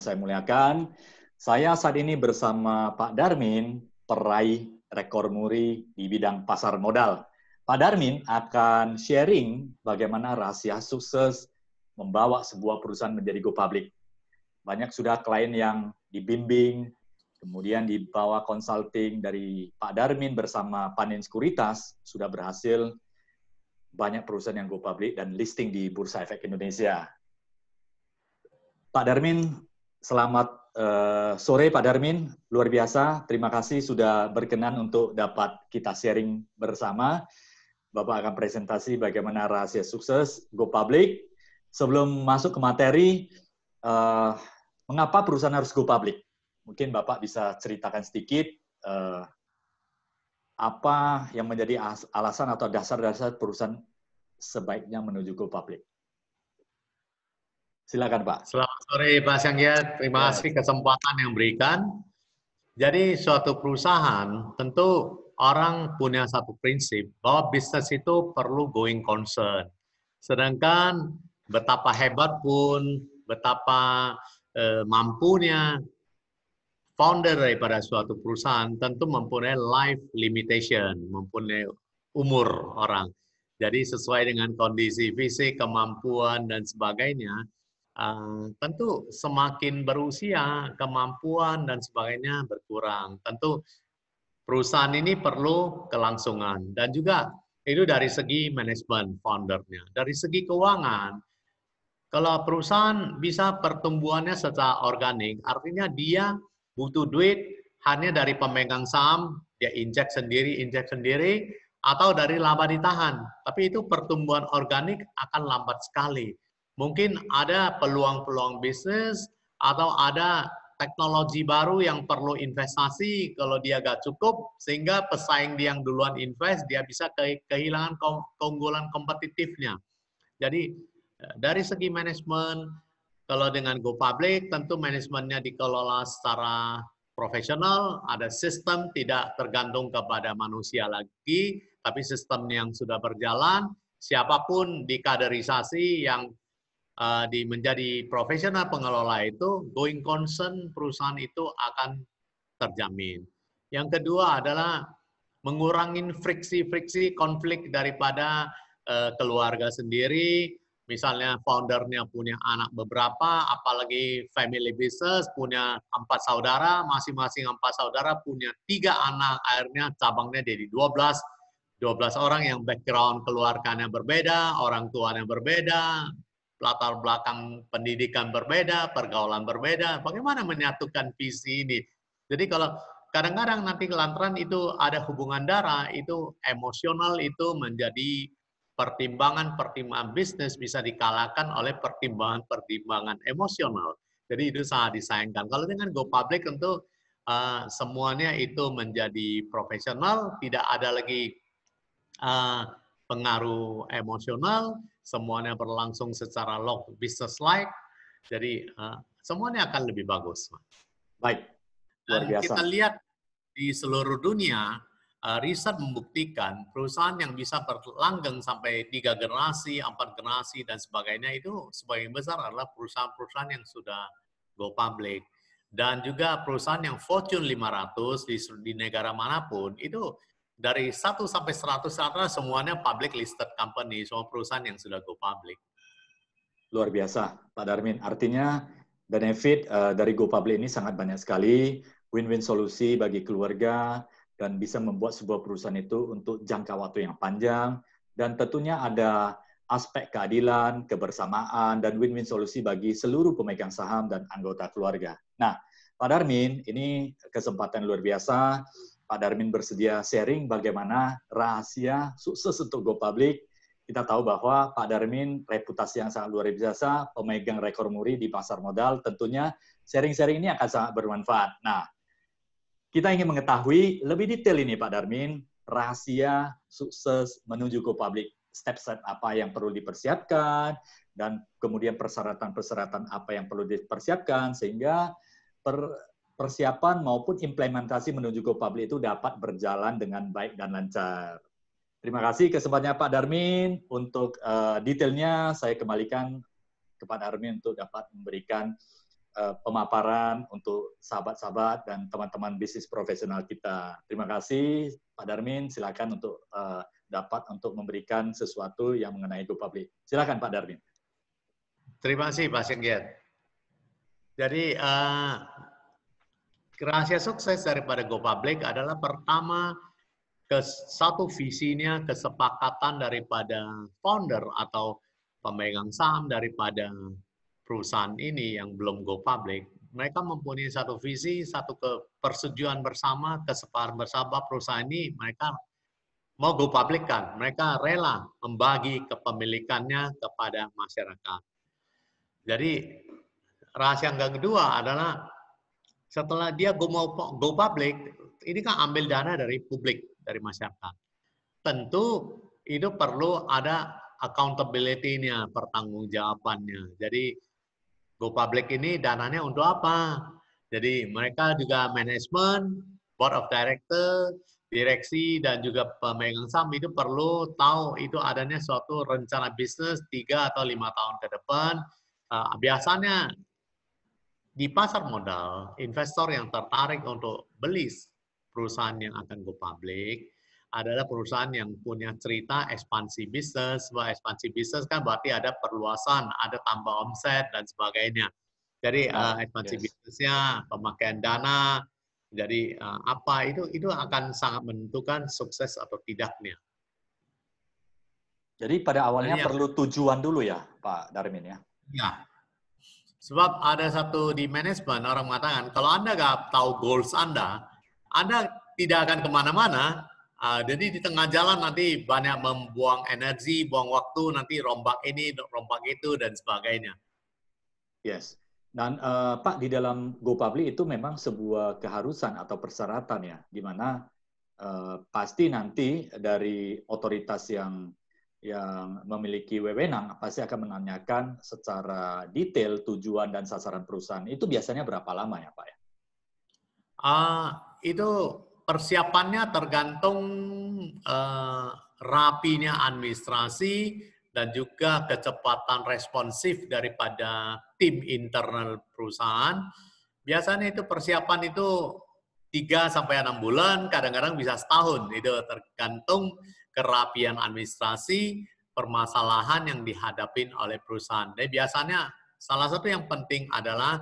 saya muliakan. Saya saat ini bersama Pak Darmin, peraih rekor muri di bidang pasar modal. Pak Darmin akan sharing bagaimana rahasia sukses membawa sebuah perusahaan menjadi go public. Banyak sudah klien yang dibimbing, kemudian dibawa consulting dari Pak Darmin bersama Panin Sekuritas, sudah berhasil banyak perusahaan yang go public dan listing di Bursa Efek Indonesia. Pak Darmin, selamat sore Pak Darmin, luar biasa. Terima kasih sudah berkenan untuk dapat kita sharing bersama. Bapak akan presentasi bagaimana rahasia sukses go public. Sebelum masuk ke materi, mengapa perusahaan harus go public? Mungkin Bapak bisa ceritakan sedikit apa yang menjadi alasan atau dasar-dasar perusahaan sebaiknya menuju go public. Silakan Pak. Selamat sore Pak Sanghyat, terima kasih kesempatan yang berikan. Jadi suatu perusahaan tentu orang punya satu prinsip bahwa bisnis itu perlu going concern. Sedangkan betapa hebat pun, betapa mampunya founder daripada suatu perusahaan tentu mempunyai life limitation, mempunyai umur orang. Jadi sesuai dengan kondisi fisik, kemampuan, dan sebagainya, tentu semakin berusia, kemampuan dan sebagainya berkurang. Tentu perusahaan ini perlu kelangsungan. Dan juga itu dari segi manajemen foundernya. Dari segi keuangan, kalau perusahaan bisa pertumbuhannya secara organik, artinya dia butuh duit hanya dari pemegang saham, dia injek sendiri, atau dari laba ditahan. Tapi itu pertumbuhan organik akan lambat sekali. Mungkin ada peluang-peluang bisnis atau ada teknologi baru yang perlu investasi kalau dia gak cukup, sehingga pesaing dia yang duluan invest, dia bisa kehilangan keunggulan kompetitifnya. Jadi dari segi manajemen, kalau dengan go public, tentu manajemennya dikelola secara profesional, ada sistem tidak tergantung kepada manusia lagi, tapi sistem yang sudah berjalan, siapapun dikaderisasi yang menjadi profesional pengelola itu, going concern perusahaan itu akan terjamin. Yang kedua adalah mengurangi friksi-friksi konflik daripada keluarga sendiri. Misalnya foundernya punya anak beberapa, apalagi family business, punya 4 saudara, masing-masing 4 saudara punya 3 anak, akhirnya cabangnya jadi 12 orang yang background keluarganya berbeda, orang tuanya berbeda, latar belakang pendidikan berbeda, pergaulan berbeda, bagaimana menyatukan visi ini? Jadi kalau kadang-kadang nanti lantaran itu ada hubungan darah, itu emosional itu menjadi pertimbangan-pertimbangan bisnis bisa dikalahkan oleh pertimbangan-pertimbangan emosional. Jadi itu sangat disayangkan. Kalau dengan go public tentu semuanya itu menjadi profesional, tidak ada lagi pengaruh emosional, semuanya berlangsung secara business like, jadi semuanya akan lebih bagus. Baik, luar biasa. Kita lihat di seluruh dunia, riset membuktikan perusahaan yang bisa berlanggeng sampai 3 generasi, 4 generasi, dan sebagainya itu sebagian besar adalah perusahaan-perusahaan yang sudah go public. Dan juga perusahaan yang Fortune 500 di negara manapun, itu dari 1 sampai 100 semuanya public listed company, semua perusahaan yang sudah go public. Luar biasa, Pak Darmin. Artinya benefit dari go public ini sangat banyak sekali, win-win solusi bagi keluarga, dan bisa membuat sebuah perusahaan itu untuk jangka waktu yang panjang, dan tentunya ada aspek keadilan, kebersamaan, dan win-win solusi bagi seluruh pemegang saham dan anggota keluarga. Nah, Pak Darmin, ini kesempatan luar biasa. Pak Darmin bersedia sharing bagaimana rahasia sukses untuk go public. Kita tahu bahwa Pak Darmin reputasi yang sangat luar biasa, pemegang rekor muri di pasar modal, tentunya sharing-sharing ini akan sangat bermanfaat. Nah, kita ingin mengetahui lebih detail ini Pak Darmin, rahasia sukses menuju go public, step-step apa yang perlu dipersiapkan, dan kemudian persyaratan-persyaratan apa yang perlu dipersiapkan, sehingga persiapan maupun implementasi menuju go public itu dapat berjalan dengan baik dan lancar. Terima kasih kesempatannya Pak Darmin. Untuk detailnya saya kembalikan ke Pak Darmin untuk dapat memberikan pemaparan untuk sahabat-sahabat dan teman-teman bisnis profesional kita. Terima kasih Pak Darmin, silakan untuk dapat untuk memberikan sesuatu yang mengenai GoPublic. Silakan Pak Darmin. Terima kasih Pak Sigit. Jadi rahasia sukses daripada GoPublic adalah pertama satu visinya, kesepakatan daripada founder atau pemegang saham daripada perusahaan ini yang belum go public, mereka mempunyai satu visi, satu persetujuan bersama, kesepakatan bersama perusahaan ini mereka mau go public kan, mereka rela membagi kepemilikannya kepada masyarakat. Jadi rahasia yang kedua adalah setelah dia go public, ini kan ambil dana dari publik, dari masyarakat. Tentu itu perlu ada accountability-nya, pertanggungjawabannya. Jadi go public ini dananya untuk apa? Jadi mereka juga manajemen, board of director, direksi dan juga pemegang saham itu perlu tahu itu adanya suatu rencana bisnis 3 atau 5 tahun ke depan. Biasanya di pasar modal, investor yang tertarik untuk beli perusahaan yang akan go public adalah perusahaan yang punya cerita ekspansi bisnis. Bahwa ekspansi bisnis kan berarti ada perluasan, ada tambah omset dan sebagainya. Jadi ekspansi bisnisnya, pemakaian dana, jadi apa itu akan sangat menentukan sukses atau tidaknya. Jadi pada awalnya perlu tujuan dulu ya, Pak Darmin ya? Ya. Sebab ada satu di manajemen orang mengatakan, kalau Anda nggak tahu goals Anda tidak akan kemana-mana. Jadi di tengah jalan nanti banyak membuang energi, buang waktu, nanti rombak ini, rombak itu, dan sebagainya. Yes. Dan Pak, di dalam GoPublic itu memang sebuah keharusan atau persyaratan ya, di mana pasti nanti dari otoritas yang memiliki wewenang pasti akan menanyakan secara detail tujuan dan sasaran perusahaan. Itu biasanya berapa lama ya, Pak? Itu persiapannya tergantung rapinya administrasi dan juga kecepatan responsif daripada tim internal perusahaan. Biasanya itu persiapan itu 3-6 bulan, kadang-kadang bisa setahun. Itu tergantung kerapian administrasi, permasalahan yang dihadapin oleh perusahaan. Jadi biasanya salah satu yang penting adalah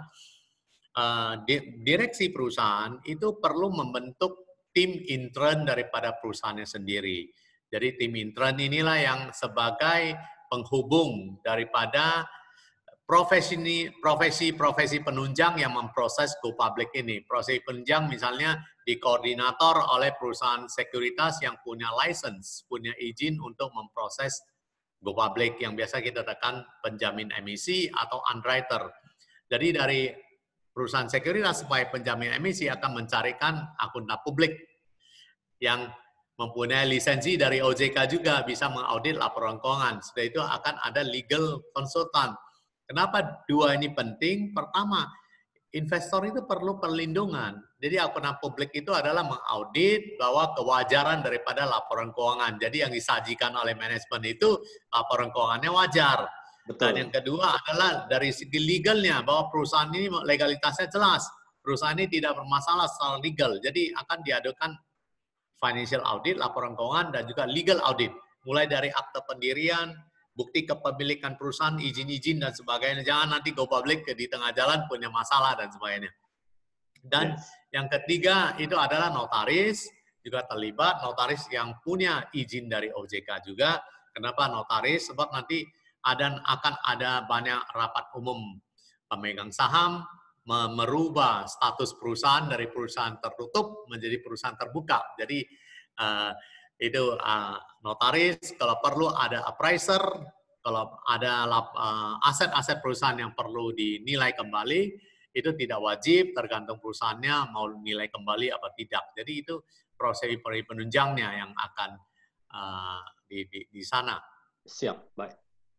direksi perusahaan itu perlu membentuk tim intern daripada perusahaannya sendiri. Jadi tim intern inilah yang sebagai penghubung daripada profesi penunjang yang memproses go public ini. Profesi penunjang misalnya dikoordinator oleh perusahaan sekuritas yang punya license, punya izin untuk memproses go public yang biasa kita katakan penjamin emisi atau underwriter. Jadi dari perusahaan sekuritas sebagai penjamin emisi akan mencarikan akuntan publik yang mempunyai lisensi dari OJK juga bisa mengaudit laporan keuangan. Setelah itu akan ada legal consultant. Kenapa dua ini penting? Pertama, investor itu perlu perlindungan. Jadi akuntan publik itu adalah mengaudit bahwa kewajaran daripada laporan keuangan. Jadi yang disajikan oleh manajemen itu laporan keuangannya wajar. Betul. Dan yang kedua adalah dari segi legalnya, bahwa perusahaan ini legalitasnya jelas. Perusahaan ini tidak bermasalah secara legal. Jadi akan diadakan financial audit, laporan keuangan, dan juga legal audit. Mulai dari akte pendirian, bukti kepemilikan perusahaan, izin-izin, dan sebagainya. Jangan nanti go public di tengah jalan punya masalah dan sebagainya. Dan yang ketiga itu adalah notaris, juga terlibat. Notaris yang punya izin dari OJK juga. Kenapa notaris? Sebab nanti akan ada banyak rapat umum pemegang saham, merubah status perusahaan dari perusahaan tertutup menjadi perusahaan terbuka. Jadi itu notaris, kalau perlu ada appraiser, kalau ada aset-aset perusahaan yang perlu dinilai kembali, itu tidak wajib, tergantung perusahaannya mau nilai kembali apa tidak. Jadi itu proses penunjangnya yang akan di sana. Siap, baik.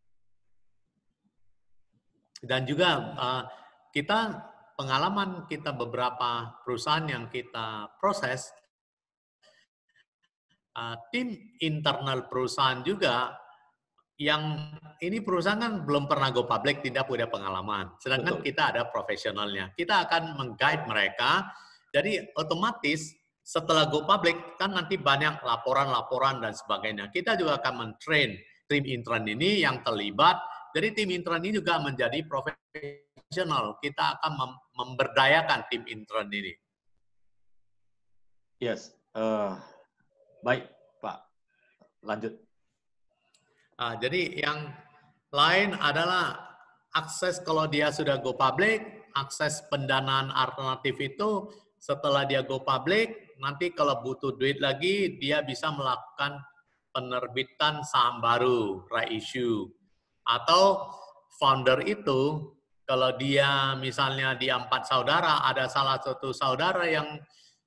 Dan juga pengalaman kita beberapa perusahaan yang kita proses, tim internal perusahaan juga yang ini perusahaan kan belum pernah go public, tidak punya pengalaman. Sedangkan Betul. kita ada profesionalnya. Kita akan meng-guide mereka. Jadi otomatis setelah go public kan nanti banyak laporan-laporan dan sebagainya. Kita juga akan men-train tim intern ini yang terlibat. Jadi tim intern ini juga menjadi profesional. Kita akan memberdayakan tim intern ini. Yes. Baik, Pak. Lanjut. Jadi yang lain adalah akses kalau dia sudah go public, akses pendanaan alternatif itu setelah dia go public, nanti kalau butuh duit lagi, dia bisa melakukan penerbitan saham baru, right issue. Atau founder itu, kalau dia misalnya di 4 saudara, ada salah satu saudara yang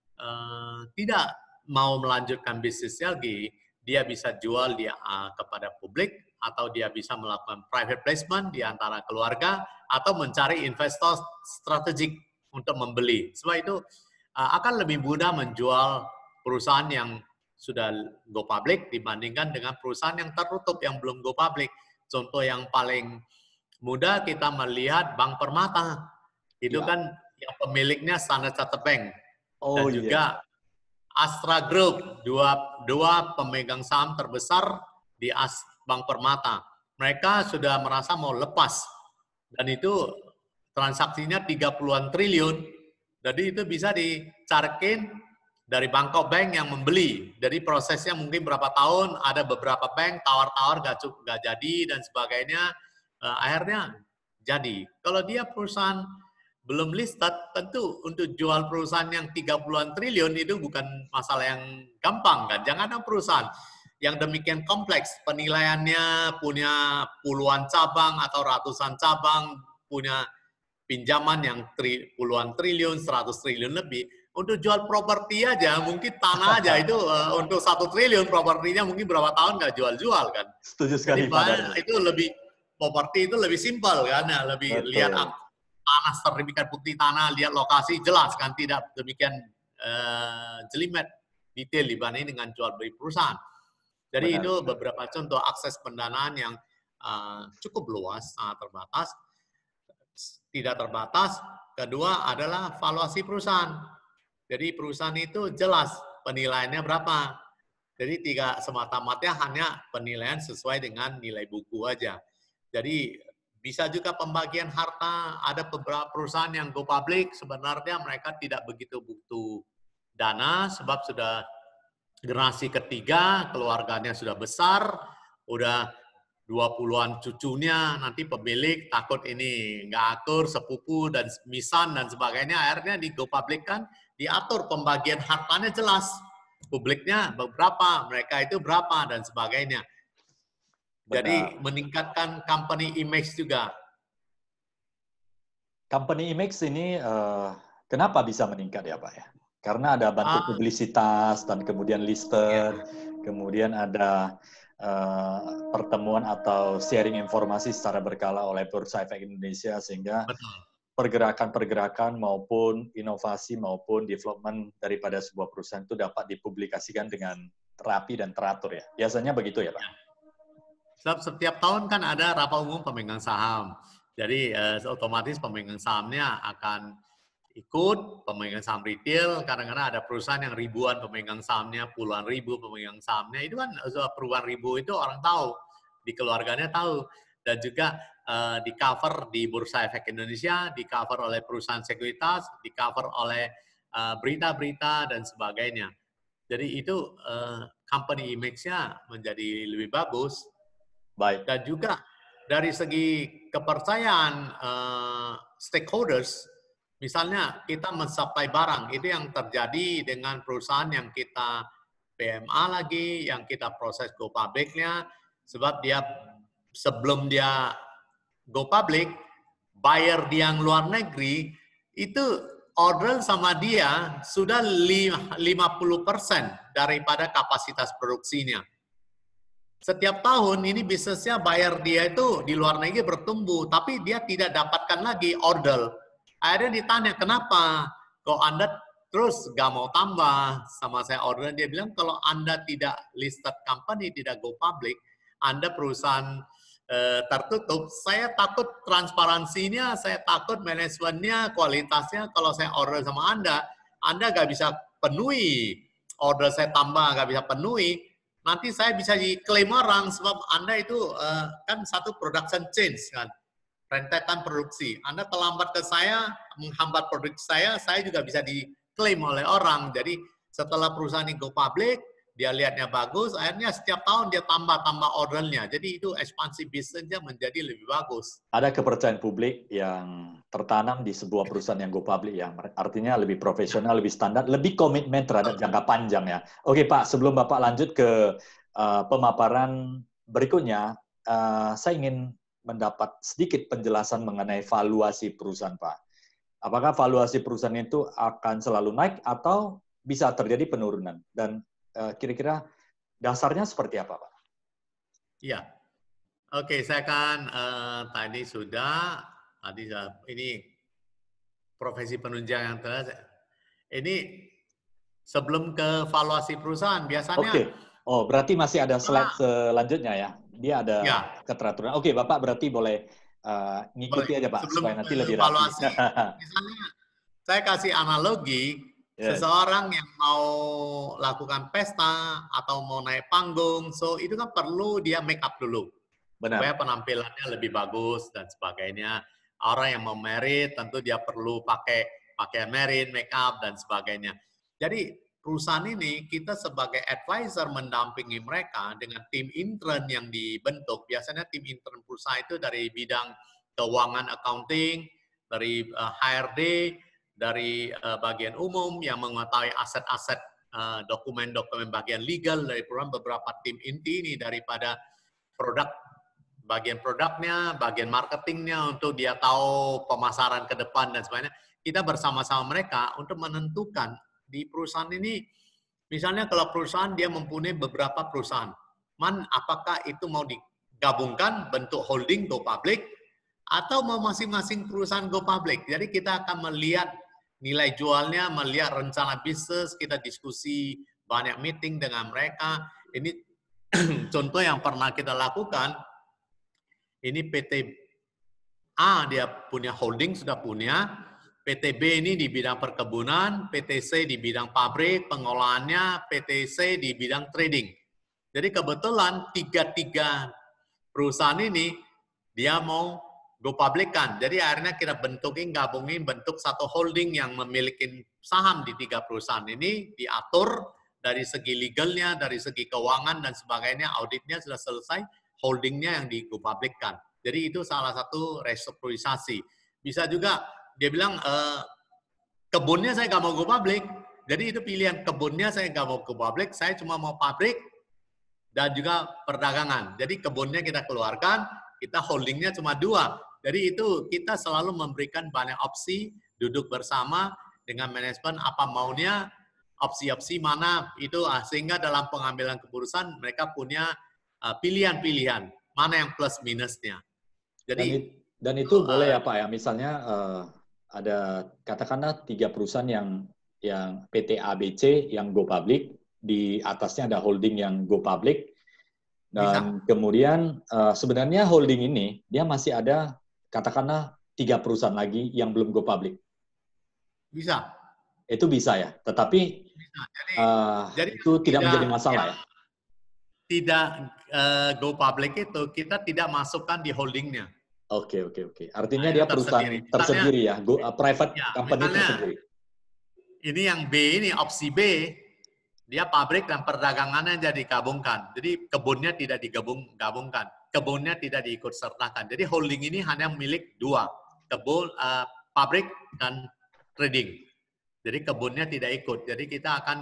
tidak mau melanjutkan bisnisnya lagi, dia bisa jual dia kepada publik, atau dia bisa melakukan private placement di antara keluarga, atau mencari investor strategik untuk membeli. Sebab itu akan lebih mudah menjual perusahaan yang sudah go public dibandingkan dengan perusahaan yang tertutup yang belum go public. Contoh yang paling mudah kita melihat Bank Permata. Itu kan yang pemiliknya Standard Chartered Bank. Dan juga Astra Group, dua pemegang saham terbesar di Bank Permata. Mereka sudah merasa mau lepas. Dan itu transaksinya 30-an triliun. Jadi itu bisa dicarikin dari Bangkok Bank yang membeli. Jadi prosesnya mungkin berapa tahun, ada beberapa bank tawar-tawar gak jadi dan sebagainya. Akhirnya jadi. Kalau dia perusahaan belum listed, tentu untuk jual perusahaan yang 30-an triliun itu bukan masalah yang gampang kan. Jangan ada perusahaan yang demikian kompleks, penilaiannya punya puluhan cabang atau ratusan cabang, punya pinjaman yang puluhan triliun, 100 triliun lebih. Untuk jual properti aja, mungkin tanah aja itu untuk 1 triliun propertinya mungkin berapa tahun nggak jual-jual kan. Setuju sekali, Pak. Itu lebih, properti itu lebih simpel kan, ya, lebih Betul. lihat tanah, sertifikat bukti tanah, lihat lokasi, jelas kan, tidak demikian jelimet detail dibanding dengan jual beli perusahaan. Jadi Benar. itu beberapa contoh akses pendanaan yang cukup luas, sangat terbatas, tidak terbatas. Kedua adalah valuasi perusahaan. Jadi perusahaan itu jelas penilaiannya berapa. Jadi tidak semata-mata hanya penilaian sesuai dengan nilai buku aja. Jadi bisa juga pembagian harta, ada beberapa perusahaan yang go public, sebenarnya mereka tidak begitu butuh dana, sebab sudah generasi ketiga, keluarganya sudah besar, udah 20-an cucunya, nanti pemilik takut ini nggak atur, sepupu, dan misan, dan sebagainya, akhirnya di go public kan, diatur pembagian hartanya jelas, publiknya berapa, mereka itu berapa, dan sebagainya. Jadi meningkatkan company image juga. Company image ini kenapa bisa meningkat ya Pak ya? Karena ada bantu publisitas dan kemudian listed, kemudian ada pertemuan atau sharing informasi secara berkala oleh Bursa Efek Indonesia sehingga pergerakan-pergerakan maupun inovasi maupun development daripada sebuah perusahaan itu dapat dipublikasikan dengan rapi dan teratur ya. Biasanya begitu ya Pak? Sebab setiap tahun kan ada rapat umum pemegang saham. Jadi otomatis pemegang sahamnya akan ikut, pemegang saham retail, kadang-kadang ada perusahaan yang ribuan pemegang sahamnya, puluhan ribu pemegang sahamnya, itu kan puluhan ribu itu orang tahu, di keluarganya tahu. Dan juga di cover di Bursa Efek Indonesia, di cover oleh perusahaan sekuritas, di cover oleh berita-berita dan sebagainya. Jadi itu company image-nya menjadi lebih bagus. Baik. Dan juga dari segi kepercayaan stakeholders, misalnya kita mensuplai barang, itu yang terjadi dengan perusahaan yang kita PMA lagi, yang kita proses go public-nya, sebab dia sebelum dia go public, buyer dia yang luar negeri, itu order sama dia sudah 50% daripada kapasitas produksinya. Setiap tahun ini bisnisnya bayar dia itu di luar negeri bertumbuh, tapi dia tidak dapatkan lagi order. Akhirnya ditanya, kenapa? Kok Anda terus gak mau tambah sama saya order? Dia bilang, kalau Anda tidak listed company, tidak go public, Anda perusahaan tertutup, saya takut transparansinya, saya takut manajemennya, kualitasnya. Kalau saya order sama Anda nggak bisa penuhi, order saya tambah nggak bisa penuhi, nanti saya bisa diklaim orang sebab Anda itu kan satu production change kan, rentetan produksi. Anda terlambat ke saya, menghambat produksi saya juga bisa diklaim oleh orang. Jadi setelah perusahaan ini go public, dia lihatnya bagus, akhirnya setiap tahun dia tambah ordernya. Jadi itu ekspansi bisnisnya menjadi lebih bagus. Ada kepercayaan publik yang tertanam di sebuah perusahaan yang go public, yang artinya lebih profesional, lebih standar, lebih komitmen terhadap jangka panjang ya. Oke Pak, sebelum Bapak lanjut ke pemaparan berikutnya, saya ingin mendapat sedikit penjelasan mengenai valuasi perusahaan Pak. Apakah valuasi perusahaan itu akan selalu naik atau bisa terjadi penurunan? Dan kira-kira dasarnya seperti apa, Pak? Iya, oke, saya kan tadi ini profesi penunjang yang telah. Ini sebelum ke valuasi perusahaan biasanya. Oke, berarti masih ada slide selanjutnya ya? Dia ada ya, keteraturan. Oke, Bapak berarti boleh ngikuti aja Pak, sebelum supaya nanti ke lebih rapi. valuasi, misalnya saya kasih analogi. Yes. Seseorang yang mau lakukan pesta atau mau naik panggung, so itu kan perlu dia make up dulu. Benar. Supaya penampilannya lebih bagus dan sebagainya. Orang yang mau merit tentu dia perlu pakai merit, make up dan sebagainya. Jadi perusahaan ini kita sebagai advisor mendampingi mereka dengan tim intern yang dibentuk. Biasanya tim intern perusahaan itu dari bidang keuangan, accounting, dari HRD, dari bagian umum yang mengetahui aset-aset, dokumen-dokumen bagian legal dari perusahaan, beberapa tim inti ini daripada produk, bagian produknya, bagian marketingnya untuk dia tahu pemasaran ke depan dan sebagainya. Kita bersama-sama mereka untuk menentukan di perusahaan ini, misalnya kalau perusahaan dia mempunyai beberapa perusahaan, apakah itu mau digabungkan bentuk holding go public atau mau masing-masing perusahaan go public. Jadi kita akan melihat nilai jualnya, melihat rencana bisnis, kita diskusi banyak meeting dengan mereka. Ini contoh yang pernah kita lakukan. Ini PT A dia punya holding, sudah punya. PT B ini di bidang perkebunan, PT C di bidang pabrik, pengolahannya, PT C di bidang trading. Jadi kebetulan tiga perusahaan ini dia mau go public kan. Jadi akhirnya kita gabungin bentuk satu holding yang memiliki saham di tiga perusahaan ini, diatur dari segi legalnya, dari segi keuangan dan sebagainya, auditnya sudah selesai, holdingnya yang di go public kan. Jadi itu salah satu restrukturisasi. Bisa juga dia bilang kebunnya saya nggak mau go public. Jadi itu pilihan, kebunnya saya nggak mau go public, saya cuma mau pabrik dan juga perdagangan. Jadi kebunnya kita keluarkan, kita holdingnya cuma 2. Jadi itu kita selalu memberikan banyak opsi, duduk bersama dengan manajemen apa maunya, opsi-opsi mana itu, sehingga dalam pengambilan keputusan mereka punya pilihan-pilihan mana yang plus minusnya. Jadi dan itu boleh ya Pak ya, misalnya ada katakanlah 3 perusahaan yang PT ABC yang go public, di atasnya ada holding yang go public, dan kemudian sebenarnya holding ini dia masih ada katakanlah 3 perusahaan lagi yang belum go public. Bisa. Itu bisa ya, tetapi bisa. Jadi itu tidak menjadi masalah ya? Tidak go public itu kita tidak masukkan di holdingnya. Oke. Artinya dia perusahaan tersendiri ya, private company tersendiri. Ini yang B ini, opsi B, dia pabrik dan perdagangannya jadi digabungkan. Jadi kebunnya tidak digabungkan. Kebunnya tidak diikut sertakan. Jadi holding ini hanya milik 2. Kebun, pabrik dan trading. Jadi kebunnya tidak ikut. Jadi kita akan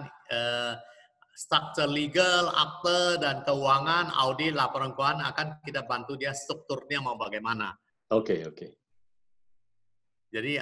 struktur legal, akte, dan keuangan, audit, laporan keuangan akan kita bantu dia strukturnya mau bagaimana. Oke. Jadi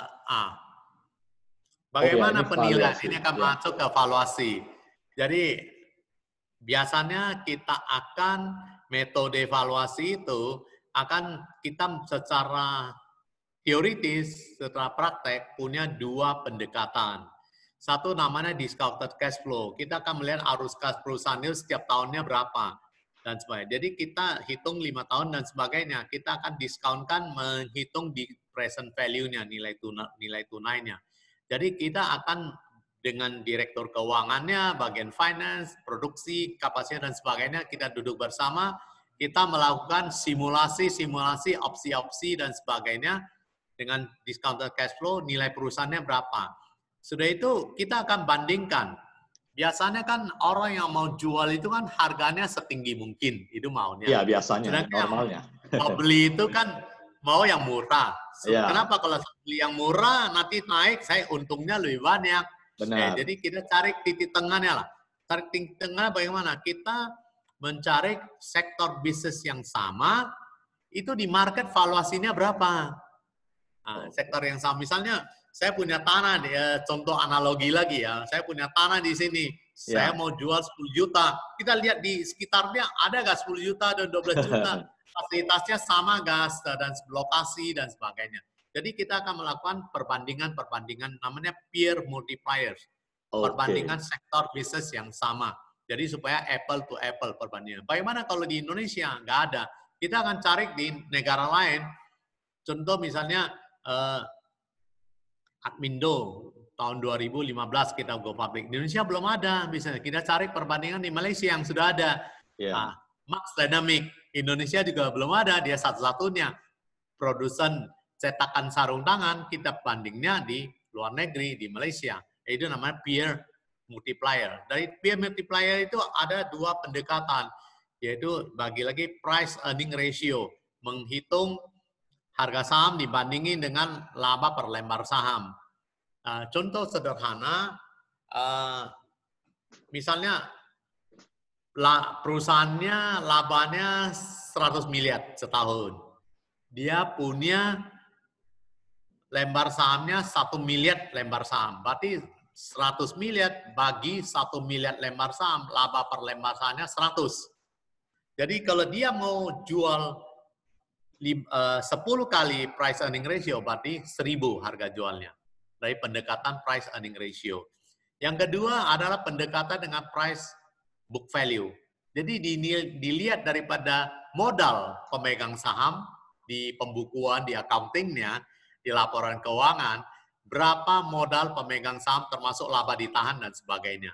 bagaimana penilaian ini akan masuk ke evaluasi. Jadi biasanya kita akan metode evaluasi itu akan kita secara teoritis, secara praktek punya 2 pendekatan. Satu namanya discounted cash flow. Kita akan melihat arus kas perusahaan itu setiap tahunnya berapa. dan sebagainya. Jadi kita hitung 5 tahun dan sebagainya. Kita akan diskonkan menghitung di present value-nya, nilai tunainya. Jadi kita akan dengan direktur keuangannya, bagian finance, produksi, kapasitas dan sebagainya, kita duduk bersama, kita melakukan simulasi, opsi-opsi dan sebagainya dengan discounted cash flow, nilai perusahaannya berapa. Sudah itu kita akan bandingkan. Biasanya kan orang yang mau jual itu kan harganya setinggi mungkin, itu maunya. Iya, biasanya, Sedangkan normalnya. yang mau beli itu kan mau yang murah. Ya. Kenapa kalau saya beli yang murah, nanti naik, saya untungnya lebih banyak. Benar. Jadi kita cari titik tengahnya lah. Cari titik tengah bagaimana? Kita mencari sektor bisnis yang sama, itu di market valuasinya berapa. Nah, sektor yang sama, misalnya saya punya tanah, contoh analogi lagi ya, saya punya tanah di sini, saya mau jual 10 juta, kita lihat di sekitarnya ada nggak 10 juta dan 12 juta, fasilitasnya sama gas dan lokasi dan sebagainya. Jadi kita akan melakukan perbandingan namanya peer multipliers, perbandingan sektor bisnis yang sama. Jadi supaya apple to apple perbandingan. Bagaimana kalau di Indonesia? Nggak ada. Kita akan cari di negara lain, contoh misalnya Admindo tahun 2015 kita go public. Di Indonesia belum ada, misalnya kita cari perbandingan di Malaysia yang sudah ada. Nah, Max Dynamic Indonesia juga belum ada, dia satu-satunya produsen cetakan sarung tangan, kita bandingnya di luar negeri, di Malaysia. Itu namanya peer multiplier. Dari peer multiplier itu ada dua pendekatan, yaitu bagi lagi price earning ratio, menghitung harga saham dibandingin dengan laba per lembar saham. Contoh sederhana, misalnya perusahaannya labanya 100 miliar setahun. Dia punya lembar sahamnya 1 miliar lembar saham. Berarti 100 miliar bagi 1 miliar lembar saham, laba per lembar sahamnya 100. Jadi kalau dia mau jual 10 kali price earning ratio, berarti 1.000 harga jualnya. Dari pendekatan price earning ratio. Yang kedua adalah pendekatan dengan price book value. Jadi dilihat daripada modal pemegang saham di pembukuan, di accountingnya, di laporan keuangan, berapa modal pemegang saham termasuk laba ditahan dan sebagainya.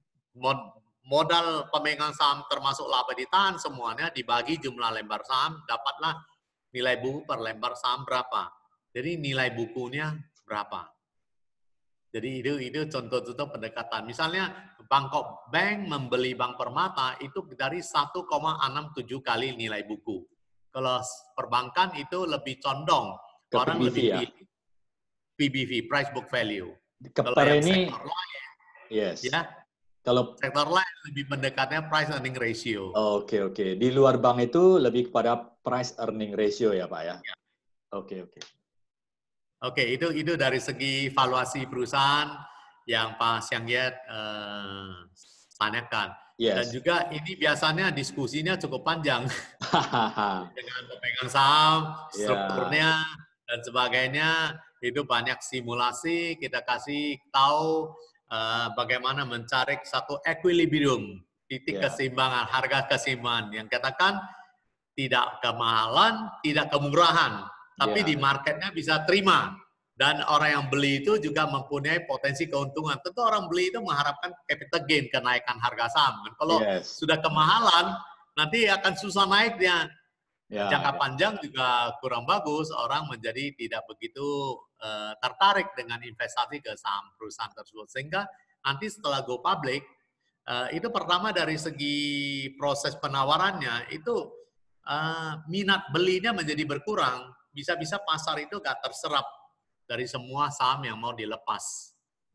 Modal pemegang saham termasuk laba ditahan semuanya dibagi jumlah lembar saham, dapatlah nilai buku per lembar saham berapa. Jadi nilai bukunya berapa. Jadi itu contoh-contoh pendekatan. Misalnya Bangkok Bank membeli Bank Permata itu dari 1,67 kali nilai buku. Kalau perbankan itu lebih condong. Ke orang PBV, lebih ya? PBV, price book value. Kalau yang ini, sektor lain, ya, kalau sektor lain lebih mendekatnya price earning ratio. Oke. Di luar bank itu lebih kepada price earning ratio ya, Pak ya? Oke. Oke, itu dari segi valuasi perusahaan yang Pak Xiangyet tanyakan. Dan juga ini biasanya diskusinya cukup panjang dengan pemegang saham, strukturnya dan sebagainya. Itu banyak simulasi, kita kasih tahu bagaimana mencari satu equilibrium, titik keseimbangan, harga keseimbangan yang katakan tidak kemahalan, tidak kemurahan, tapi di marketnya bisa terima. Dan orang yang beli itu juga mempunyai potensi keuntungan. Tentu orang beli itu mengharapkan capital gain, kenaikan harga saham. Kalau sudah kemahalan, nanti akan susah naik dia. Jangka panjang juga kurang bagus, orang menjadi tidak begitu tertarik dengan investasi ke saham perusahaan tersebut. Sehingga nanti setelah go public, itu pertama dari segi proses penawarannya, itu minat belinya menjadi berkurang. Bisa-bisa pasar itu gak terserap dari semua saham yang mau dilepas.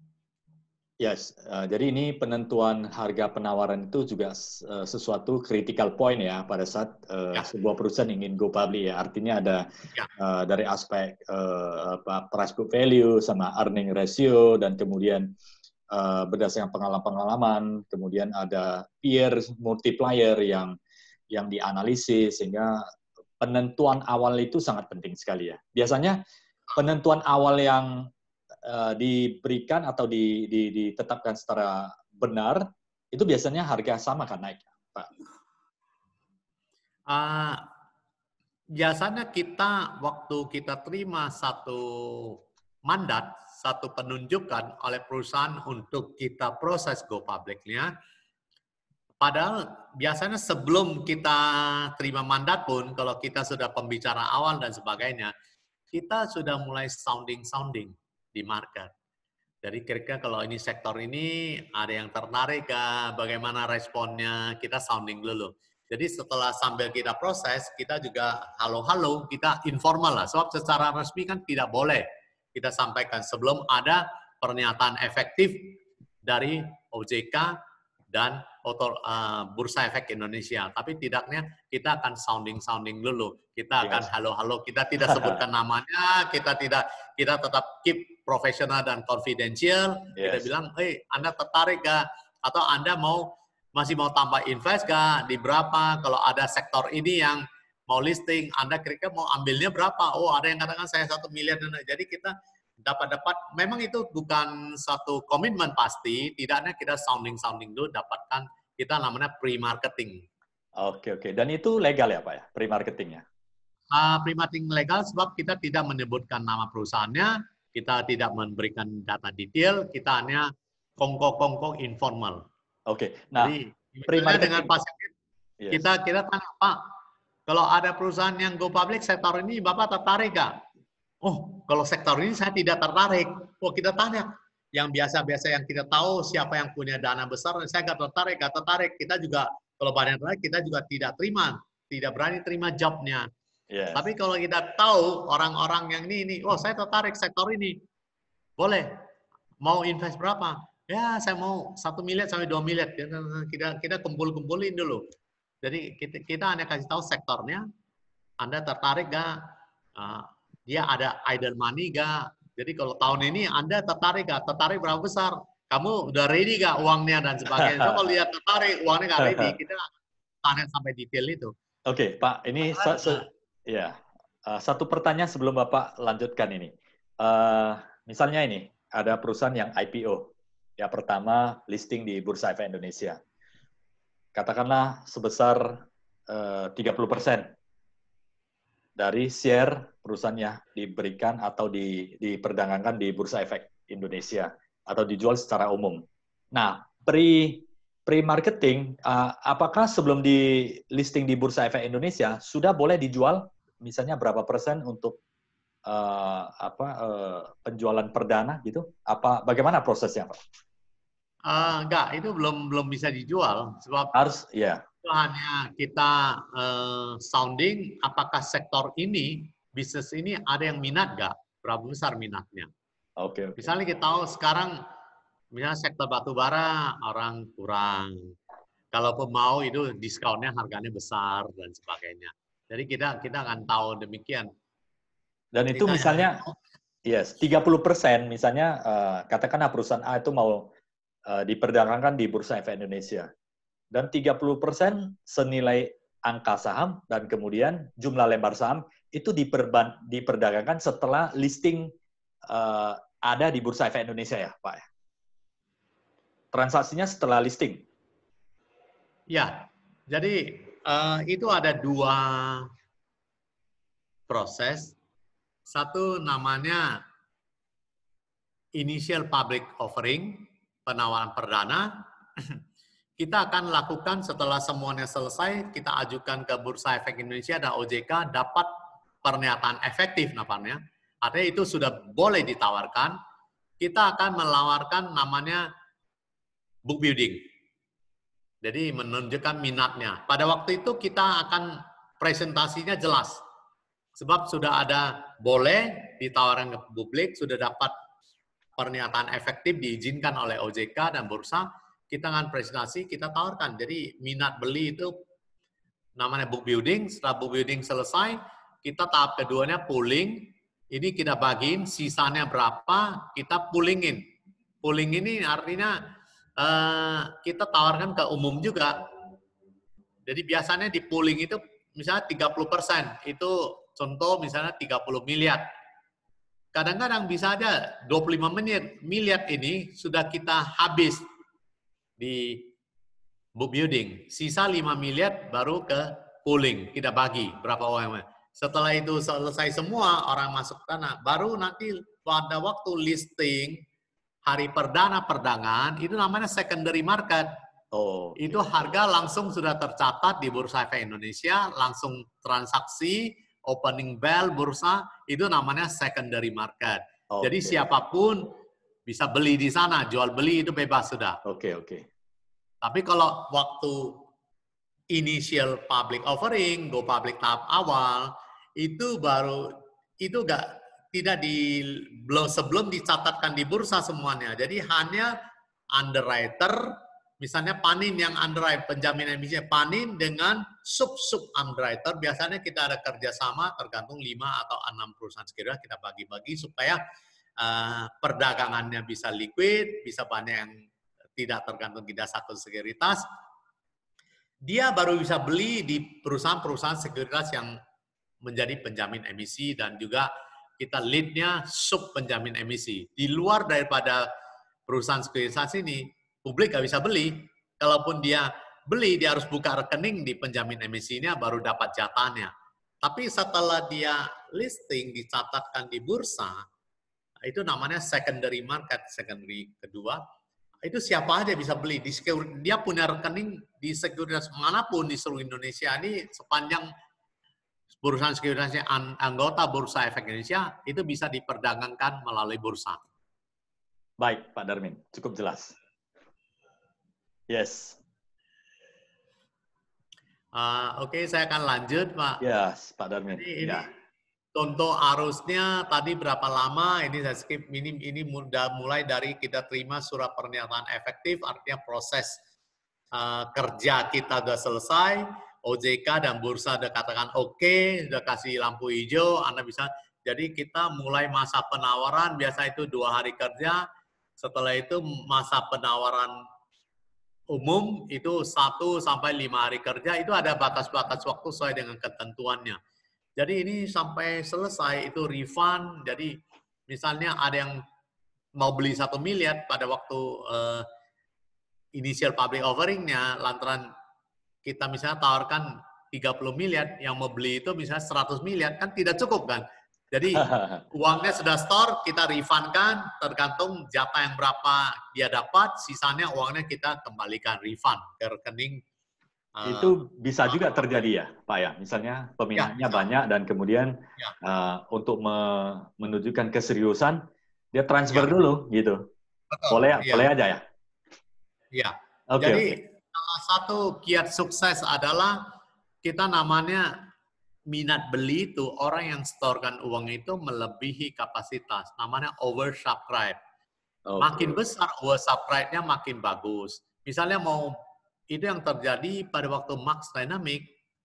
Jadi ini penentuan harga penawaran itu juga sesuatu critical point ya pada saat sebuah perusahaan ingin go public ya. Artinya ada dari aspek price book value sama earning ratio dan kemudian berdasarkan pengalaman-pengalaman, kemudian ada peer multiplier yang dianalisis sehingga penentuan awal itu sangat penting sekali ya. Biasanya penentuan awal yang diberikan atau ditetapkan secara benar, itu biasanya harga saham akan naik, Pak. Uh, biasanya kita waktu kita terima satu mandat, satu penunjukan oleh perusahaan untuk kita proses go public-nya, padahal biasanya sebelum kita terima mandat pun, kalau kita sudah pembicara awal dan sebagainya, kita sudah mulai sounding di market. Jadi kira-kira kalau ini sektor ini ada yang tertarik kah, bagaimana responnya, kita sounding dulu. Jadi setelah sambil kita proses, kita juga halo-halo, kita informal lah. Sebab secara resmi kan tidak boleh kita sampaikan sebelum ada pernyataan efektif dari OJK dan Bursa Efek Indonesia. Tapi tidaknya kita akan sounding dulu. Kita akan halo-halo, kita tidak sebutkan namanya, kita tetap keep profesional dan confidential. Kita bilang, Anda tertarik gak? Atau Anda masih mau tambah invest gak? Di berapa? Kalau ada sektor ini yang mau listing, Anda kira-kira mau ambilnya berapa? Oh, ada yang katakan saya 1 miliar. Jadi kita dapat, memang itu bukan satu komitmen pasti, tidaknya kita sounding dulu, dapatkan kita namanya pre-marketing. Oke. Dan itu legal ya Pak ya, pre-marketingnya? Pre-marketing legal sebab kita tidak menyebutkan nama perusahaannya, kita tidak memberikan data detail, kita hanya kongko informal. Oke. Nah, jadi dengan pasien kita tanya, Pak, kalau ada perusahaan yang go public sektor ini, Bapak tertarik nggak? Oh, kalau sektor ini saya tidak tertarik. Oh, kita tanya yang biasa-biasa yang kita tahu siapa yang punya dana besar, saya nggak tertarik. Kita juga kalau banyak tertarik, kita juga tidak berani terima jobnya. Tapi kalau kita tahu orang-orang yang ini, oh saya tertarik sektor ini, boleh, mau invest berapa? Ya saya mau 1 miliar sampai 2 miliar, kita kumpulin dulu. Jadi kita hanya kasih tahu sektornya, Anda tertarik gak? Dia ada idle money gak? Jadi kalau tahun ini Anda tertarik gak? Tertarik berapa besar? Kamu udah ready gak uangnya dan sebagainya? So, kalau lihat tertarik, uangnya gak ready, kita tanya sampai detail itu. Oke, Pak, ini satu pertanyaan sebelum Bapak lanjutkan ini. Misalnya ini, ada perusahaan yang IPO. Ya, pertama listing di Bursa Efek Indonesia. Katakanlah sebesar 30% dari share perusahaannya diberikan atau diperdagangkan di Bursa Efek Indonesia atau dijual secara umum. Nah, pre-marketing, apakah sebelum di listing di Bursa Efek Indonesia sudah boleh dijual misalnya berapa persen untuk penjualan perdana gitu? Bagaimana prosesnya, Pak? Enggak, itu belum bisa dijual sebab harus itu hanya kita sounding apakah sektor ini, bisnis ini ada yang minat nggak? Berapa besar minatnya? Oke. Misalnya kita tahu sekarang misalnya sektor batubara orang kurang. Kalaupun mau itu diskonnya harganya besar dan sebagainya. Jadi kita akan tahu demikian. Dan itu misalnya 30% misalnya katakanlah perusahaan A itu mau diperdagangkan di Bursa Efek Indonesia. Dan 30% senilai angka saham dan kemudian jumlah lembar saham itu diperdagangkan setelah listing ada di Bursa Efek Indonesia ya, Pak? Transaksinya setelah listing? Ya, jadi itu ada 2 proses. Satu namanya initial public offering, penawaran perdana. Kita akan lakukan setelah semuanya selesai, kita ajukan ke Bursa Efek Indonesia dan OJK dapat pernyataan efektif namanya. Artinya itu sudah boleh ditawarkan. Kita akan menawarkan namanya book building. Jadi menunjukkan minatnya. Pada waktu itu kita akan presentasinya jelas. Sebab sudah ada boleh ditawarkan ke publik, sudah dapat pernyataan efektif diizinkan oleh OJK dan Bursa, kita akan presentasi, kita tawarkan. Jadi minat beli itu namanya book building. Setelah book building selesai, kita tahap keduanya pooling. Ini kita bagiin, sisanya berapa, kita poolingin. Pooling ini artinya kita tawarkan ke umum juga. Jadi biasanya di pooling itu misalnya 30%, itu contoh misalnya 30 miliar. Kadang-kadang bisa aja 25 miliar ini sudah kita habis di book building. Sisa 5 miliar baru ke pooling, kita bagi berapa orang. Setelah itu selesai semua, orang masuk ke sana, baru nanti pada waktu listing, hari perdana perdagangan, itu namanya secondary market. Oh, Itu harga langsung sudah tercatat di Bursa Efek Indonesia, langsung transaksi, opening bell bursa, itu namanya secondary market. Jadi siapapun bisa beli di sana, jual beli itu bebas sudah. Oke, oke. Tapi kalau waktu initial public offering, go public tahap awal, itu baru itu tidak sebelum dicatatkan di bursa semuanya. Jadi hanya underwriter, misalnya Panin yang underwrite penjamin emisi Panin dengan sub underwriter, biasanya kita ada kerjasama tergantung 5 atau 6 perusahaan sekuritas kita bagi-bagi supaya perdagangannya bisa liquid, bisa banyak yang tidak tergantung tidak satu sekuritas. Dia baru bisa beli di perusahaan-perusahaan sekuritas yang menjadi penjamin emisi dan juga kita lead-nya sub penjamin emisi. Di luar daripada perusahaan sekuritas ini, publik nggak bisa beli. Kalaupun dia beli, dia harus buka rekening di penjamin emisinya baru dapat jatahnya. Tapi setelah dia listing, dicatatkan di bursa, itu namanya secondary market, secondary kedua. Itu siapa aja bisa beli. Dia punya rekening di sekuritas manapun di seluruh Indonesia ini sepanjang perusahaan sekuritasnya anggota Bursa Efek Indonesia itu bisa diperdagangkan melalui bursa. Baik, Pak Darmin, cukup jelas. Yes. Oke, saya akan lanjut, Pak. Yes, Pak Darmin. Jadi ini contoh arusnya tadi berapa lama? Ini saya skip. Ini mulai dari kita terima surat pernyataan efektif, artinya proses kerja kita sudah selesai. OJK dan bursa sudah katakan oke, sudah kasih lampu hijau, Anda bisa. Jadi kita mulai masa penawaran, biasa itu 2 hari kerja. Setelah itu masa penawaran umum itu 1 sampai 5 hari kerja, itu ada batas-batas waktu sesuai dengan ketentuannya. Jadi ini sampai selesai itu refund. Jadi misalnya ada yang mau beli 1 miliar pada waktu initial public offering-nya, lantaran kita misalnya tawarkan 30 miliar, yang mau beli itu misalnya 100 miliar, kan tidak cukup kan? Jadi uangnya sudah store, kita refund-kan, tergantung jatah yang berapa dia dapat, sisanya uangnya kita kembalikan, refund ke rekening. Itu bisa juga terjadi ya, Pak ya? Misalnya peminatnya banyak dan kemudian untuk menunjukkan keseriusan, dia transfer dulu gitu. Boleh aja ya? Iya. Jadi salah satu kiat sukses adalah kita namanya minat beli itu orang yang storekan uang itu melebihi kapasitas, namanya oversubscribe. Makin besar oversubscribe-nya makin bagus. Misalnya itu yang terjadi pada waktu Max Dynamic.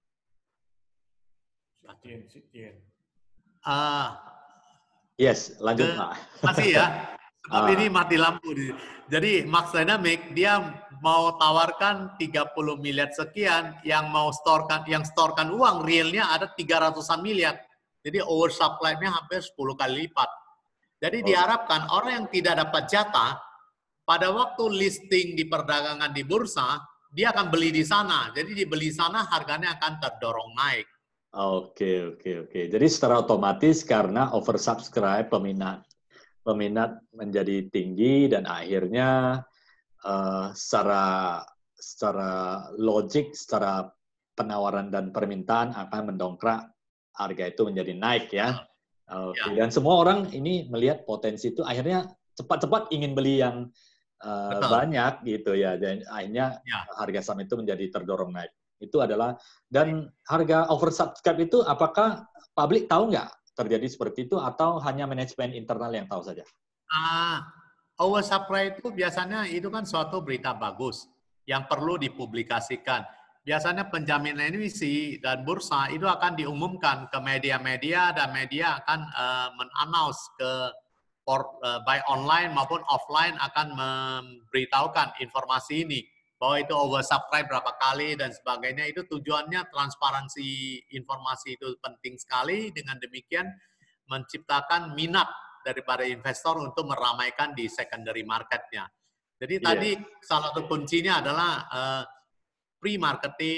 Yes, lanjut Pak. Masih ya. Sebab ini mati lampu. Jadi Max Dynamic dia mau tawarkan 30 miliar sekian, yang storekan uang realnya ada 300-an miliar. Jadi oversupply-nya hampir 10 kali lipat. Jadi diharapkan orang yang tidak dapat jatah pada waktu listing di perdagangan di bursa, dia akan beli di sana. Jadi dibeli sana harganya akan terdorong naik. Oke. Jadi secara otomatis karena oversubscribe peminat menjadi tinggi dan akhirnya secara logik, secara penawaran dan permintaan akan mendongkrak harga itu menjadi naik ya. Dan semua orang ini melihat potensi itu, akhirnya cepat-cepat ingin beli yang banyak gitu ya. Dan akhirnya harga saham itu menjadi terdorong naik. Itu adalah, dan harga oversubscribe itu apakah publik tahu nggak terjadi seperti itu atau hanya manajemen internal yang tahu saja? Oversupply itu biasanya itu kan suatu berita bagus yang perlu dipublikasikan. Biasanya penjamin emisi dan bursa itu akan diumumkan ke media-media dan media akan men-announce ke baik online maupun offline akan memberitahukan informasi ini bahwa itu oversupply berapa kali dan sebagainya. Itu tujuannya transparansi informasi itu penting sekali. Dengan demikian menciptakan minat daripada investor untuk meramaikan di secondary marketnya. Jadi tadi salah satu kuncinya adalah pre-marketing,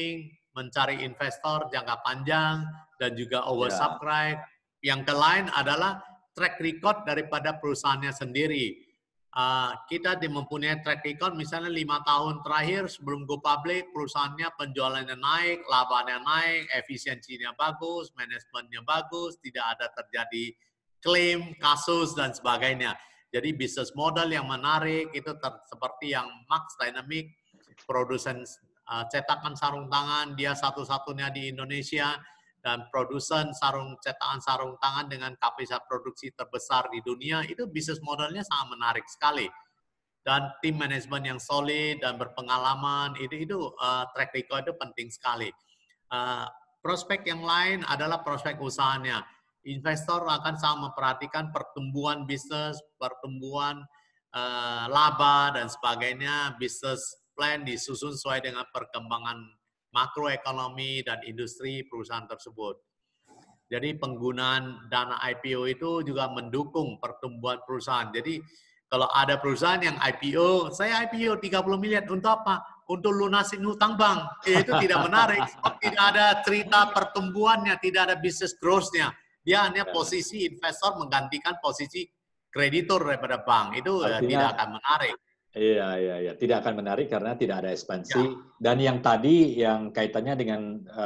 mencari investor jangka panjang, dan juga oversubscribe. Yang lain adalah track record daripada perusahaannya sendiri. Kita mempunyai track record misalnya 5 tahun terakhir sebelum go public, perusahaannya penjualannya naik, labanya naik, efisiensinya bagus, manajemennya bagus, tidak ada terjadi klaim, kasus, dan sebagainya. Jadi bisnis model yang menarik itu seperti yang Max Dynamic, produsen cetakan sarung tangan, dia satu-satunya di Indonesia, dan produsen cetakan sarung tangan dengan kapasitas produksi terbesar di dunia, itu bisnis modelnya sangat menarik sekali. Dan tim manajemen yang solid dan berpengalaman, itu track record itu penting sekali. Prospek yang lain adalah prospek usahanya. Investor akan sangat memperhatikan pertumbuhan bisnis, pertumbuhan laba, dan sebagainya. Bisnis plan disusun sesuai dengan perkembangan makroekonomi dan industri perusahaan tersebut. Jadi penggunaan dana IPO itu juga mendukung pertumbuhan perusahaan. Jadi kalau ada perusahaan yang IPO, saya IPO 30 miliar, untuk apa? Untuk lunasin hutang bank. Itu tidak menarik. Tidak ada cerita pertumbuhannya, tidak ada business growth-nya. Dia hanya posisi investor menggantikan posisi kreditur daripada bank. Itu tidak akan menarik. Iya. Tidak akan menarik karena tidak ada ekspansi. Ya. Dan yang tadi yang kaitannya dengan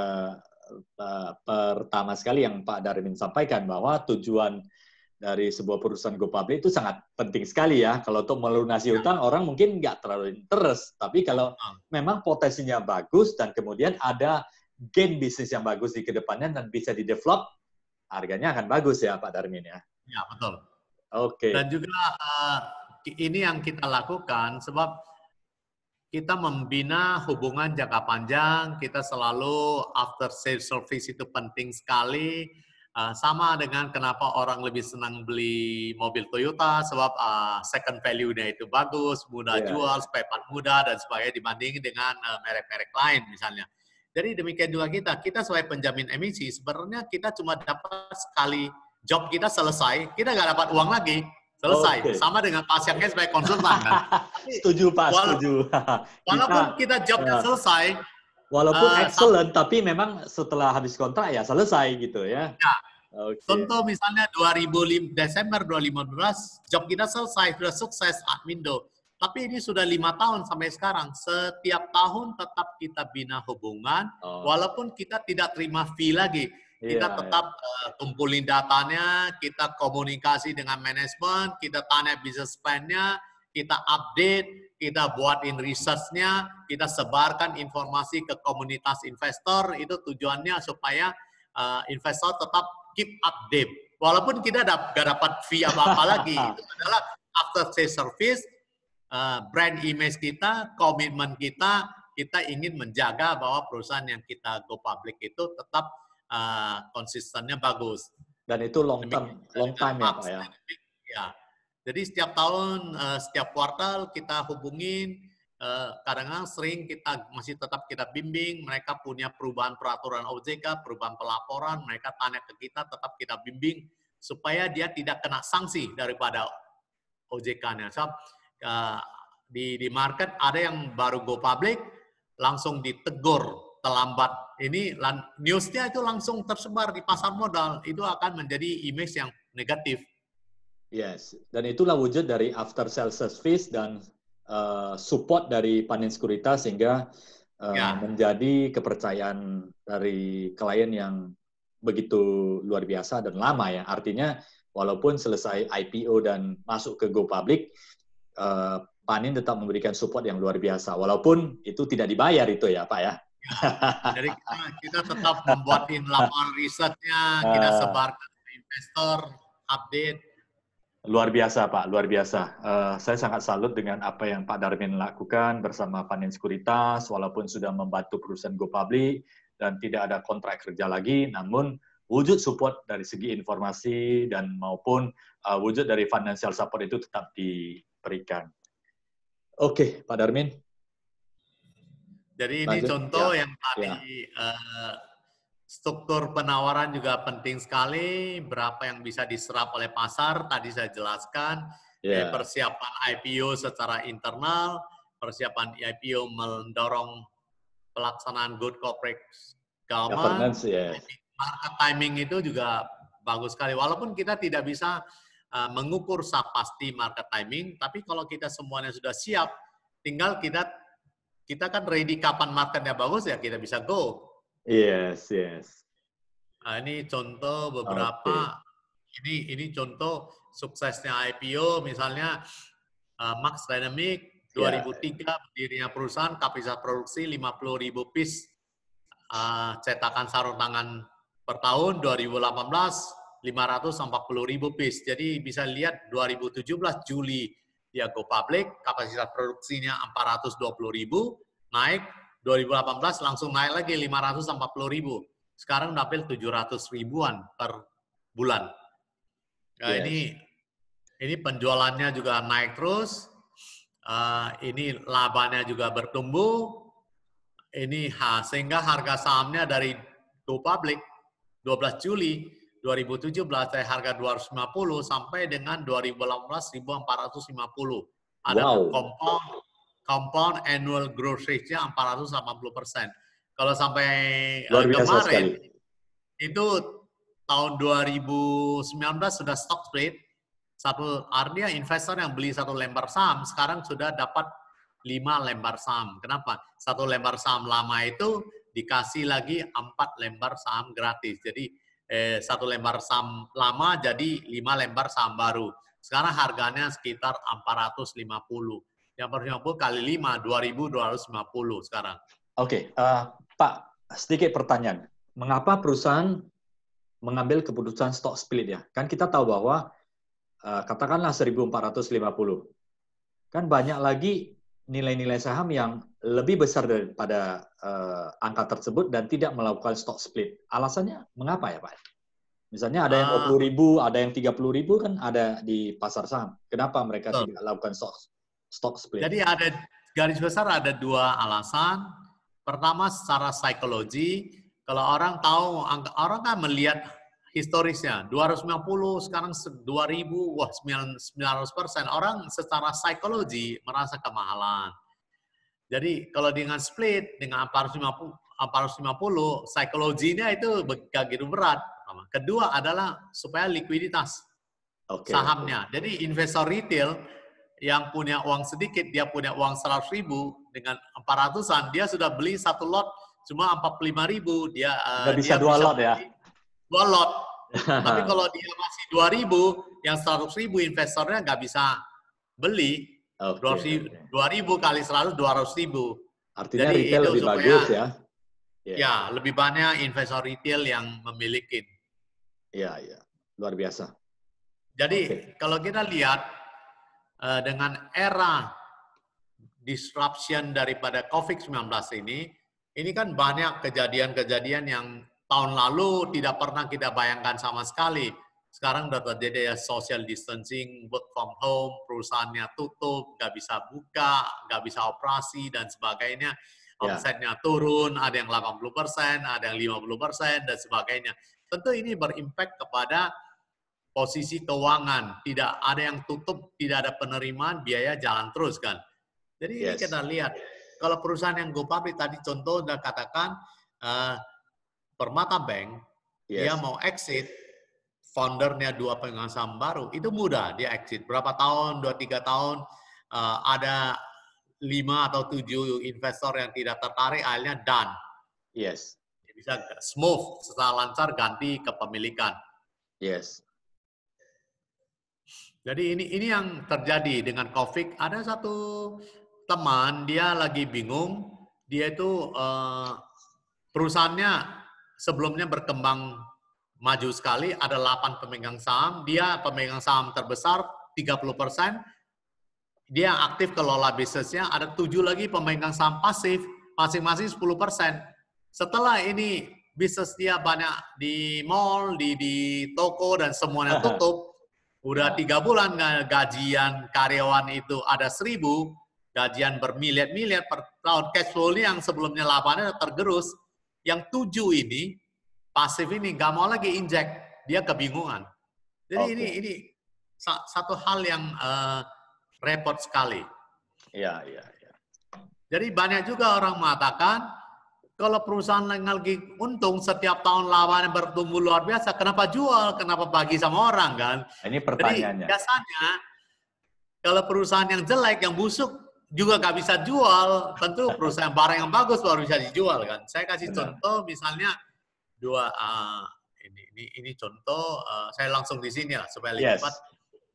pertama sekali yang Pak Darmin sampaikan bahwa tujuan dari sebuah perusahaan go public itu sangat penting sekali ya. Kalau untuk melunasi hutang, orang mungkin nggak terlalu interest. Tapi kalau memang potensinya bagus dan kemudian ada gain bisnis yang bagus di kedepannya dan bisa di-develop, harganya akan bagus ya Pak Darmin ya. Ya, betul. Oke. Dan juga ini yang kita lakukan sebab kita membina hubungan jangka panjang, kita selalu after sales service itu penting sekali. Sama dengan kenapa orang lebih senang beli mobil Toyota, sebab second value-nya itu bagus, mudah jual, spare part mudah, dan sebagainya dibandingin dengan merek-merek lain misalnya. Jadi demikian juga kita sebagai penjamin emisi, sebenarnya kita cuma dapat sekali job kita selesai, kita nggak dapat uang lagi. Selesai. Okay. Sama dengan pasiennya sebagai konsultan. Kan? Setuju Pak, setuju. Walaupun kita jobnya selesai. Walaupun excellent, tapi memang setelah habis kontrak ya selesai gitu ya. Ya. Okay. Contoh misalnya Desember 2015, job kita selesai, sudah sukses Admindo. Tapi ini sudah 5 tahun sampai sekarang. Setiap tahun tetap kita bina hubungan, walaupun kita tidak terima fee lagi. Kita tetap kumpulin datanya, kita komunikasi dengan manajemen, kita tanya business plan-nya, kita update, kita buatin research-nya, kita sebarkan informasi ke komunitas investor. Itu tujuannya supaya investor tetap keep update. Walaupun kita nggak dapat fee apa-apa lagi. Itu adalah after sales service, brand image kita, komitmen kita ingin menjaga bahwa perusahaan yang kita go public itu tetap konsistennya bagus. Dan itu long time ya Pak ya? Ya. Jadi setiap tahun, setiap kuartal kita hubungin, kadang-kadang sering kita masih tetap kita bimbing, mereka punya perubahan peraturan OJK, perubahan pelaporan, mereka tanya ke kita, tetap kita bimbing, supaya dia tidak kena sanksi daripada OJK-nya. So, di market ada yang baru go public, langsung ditegur terlambat. Ini newsnya itu langsung tersebar di pasar modal, itu akan menjadi image yang negatif. Yes, dan itulah wujud dari after sales service dan support dari Panin Sekuritas sehingga menjadi kepercayaan dari klien yang begitu luar biasa dan lama ya. Artinya walaupun selesai IPO dan masuk ke go public, Panin tetap memberikan support yang luar biasa. Walaupun itu tidak dibayar itu ya Pak ya. Jadi kita tetap membuatin laporan risetnya, kita sebarkan ke investor, update. Luar biasa Pak, luar biasa. Saya sangat salut dengan apa yang Pak Darmin lakukan bersama Panin Sekuritas, walaupun sudah membantu perusahaan go public dan tidak ada kontrak kerja lagi, namun wujud support dari segi informasi dan maupun wujud dari financial support itu tetap diberikan. Oke, Pak Darmin. Jadi ini contoh yang tadi struktur penawaran juga penting sekali, berapa yang bisa diserap oleh pasar, tadi saya jelaskan, persiapan IPO secara internal, persiapan IPO mendorong pelaksanaan good corporate governance, Governance, yes. market timing itu juga bagus sekali. Walaupun kita tidak bisa mengukur pasti market timing, tapi kalau kita semuanya sudah siap, tinggal kita kan ready kapan marketnya bagus ya kita bisa go. Yes, yes. Nah, ini contoh beberapa. Ini contoh suksesnya IPO, misalnya Max Dynamic 2003 berdirinya perusahaan, kapasitas produksi 50.000 piece cetakan sarung tangan per tahun. 2018 540.000 piece. Jadi bisa lihat 2017 Juli dia go public, kapasitas produksinya 420.000, naik 2018 langsung naik lagi 540.000. Sekarang dapat 700 ribuan per bulan. Nah, ini penjualannya juga naik terus. Ini labanya juga bertumbuh. Ini sehingga harga sahamnya dari go public 12 Juli 2017 dari harga 250 sampai dengan 2018 1.450. Ada compound annual growth rate-nya 480%. Kalau sampai kemarin sekali. itu tahun 2019 sudah stock split. Artinya investor yang beli 1 lembar saham sekarang sudah dapat 5 lembar saham. Kenapa? 1 lembar saham lama itu dikasih lagi 4 lembar saham gratis. Jadi 1 lembar saham lama jadi 5 lembar saham baru. Sekarang harganya sekitar 450. Yang 450 kali 5, 2.250 sekarang. Oke, Pak, sedikit pertanyaan. Mengapa perusahaan mengambil keputusan stock split ya? Kan kita tahu bahwa katakanlah 1.450. Kan banyak lagi nilai-nilai saham yang lebih besar daripada angka tersebut dan tidak melakukan stock split. Alasannya mengapa ya, Pak? Misalnya ada yang 20.000, ada yang 30.000 kan ada di pasar saham. Kenapa mereka tidak lakukan stock split? Jadi ada garis besar ada 2 alasan. Pertama secara psikologi, kalau orang tahu, orang kan melihat historisnya 250 sekarang 2.000, wah 900%. Orang secara psikologi merasa kemahalan. Jadi kalau dengan split dengan 450 psikologinya itu begitu berat. Kedua adalah supaya likuiditas sahamnya. Jadi investor retail yang punya uang sedikit, dia punya uang 100.000 dengan 400-an, dia sudah beli 1 lot cuma 45.000, dia bisa 2 lot ya. 2 lot. Tapi kalau dia masih 2.000, yang 100.000 investornya nggak bisa beli. 2.000 kali 100, 200.000. Artinya jadi retail lebih bagus ya. Ya, lebih banyak investor retail yang memiliki. Iya. Luar biasa. Jadi kalau kita lihat dengan era disruption daripada COVID-19 ini kan banyak kejadian-kejadian yang tahun lalu tidak pernah kita bayangkan sama sekali. Sekarang sudah terjadi ya social distancing, work from home, perusahaannya tutup, nggak bisa buka, nggak bisa operasi, dan sebagainya. Omsetnya turun, ada yang 80%, ada yang 50%, dan sebagainya. Tentu ini berimpact kepada posisi keuangan. Tidak ada yang tutup, tidak ada penerimaan, biaya jalan terus kan. Jadi ini kita lihat, kalau perusahaan yang go public tadi contoh sudah katakan, Permata Bank, dia mau exit, foundernya 2 pemegang saham baru, itu mudah dia exit. Berapa tahun, 2-3 tahun, ada 5 atau 7 investor yang tidak tertarik, akhirnya done. Yes. Bisa smooth, setelah lancar ganti kepemilikan. Yes. Jadi ini yang terjadi dengan COVID. Ada satu teman, dia lagi bingung, dia itu perusahaannya sebelumnya berkembang maju sekali, ada 8 pemegang saham, dia pemegang saham terbesar 30%, dia aktif kelola bisnisnya, ada 7 lagi pemegang saham pasif, masing-masing 10%. Setelah ini bisnis dia banyak di mall, di toko, dan semuanya tutup, udah 3 bulan gajian karyawan itu ada 1.000, gajian bermiliar-miliar per tahun, cash flow-nya yang sebelumnya 8 tergerus, yang 7 ini, pasif ini nggak mau lagi inject, dia kebingungan. Jadi ini satu hal yang repot sekali. Iya. Jadi banyak juga orang mengatakan kalau perusahaan yang lagi untung setiap tahun labanya bertumbuh luar biasa, kenapa jual? Kenapa bagi sama orang kan? Ini Jadi pertanyaannya. biasanya kalau perusahaan yang jelek, yang busuk juga nggak bisa jual. Tentu perusahaan barang yang bagus baru bisa dijual kan. Saya kasih contoh misalnya ini contoh saya langsung di sini lah supaya lebih cepat.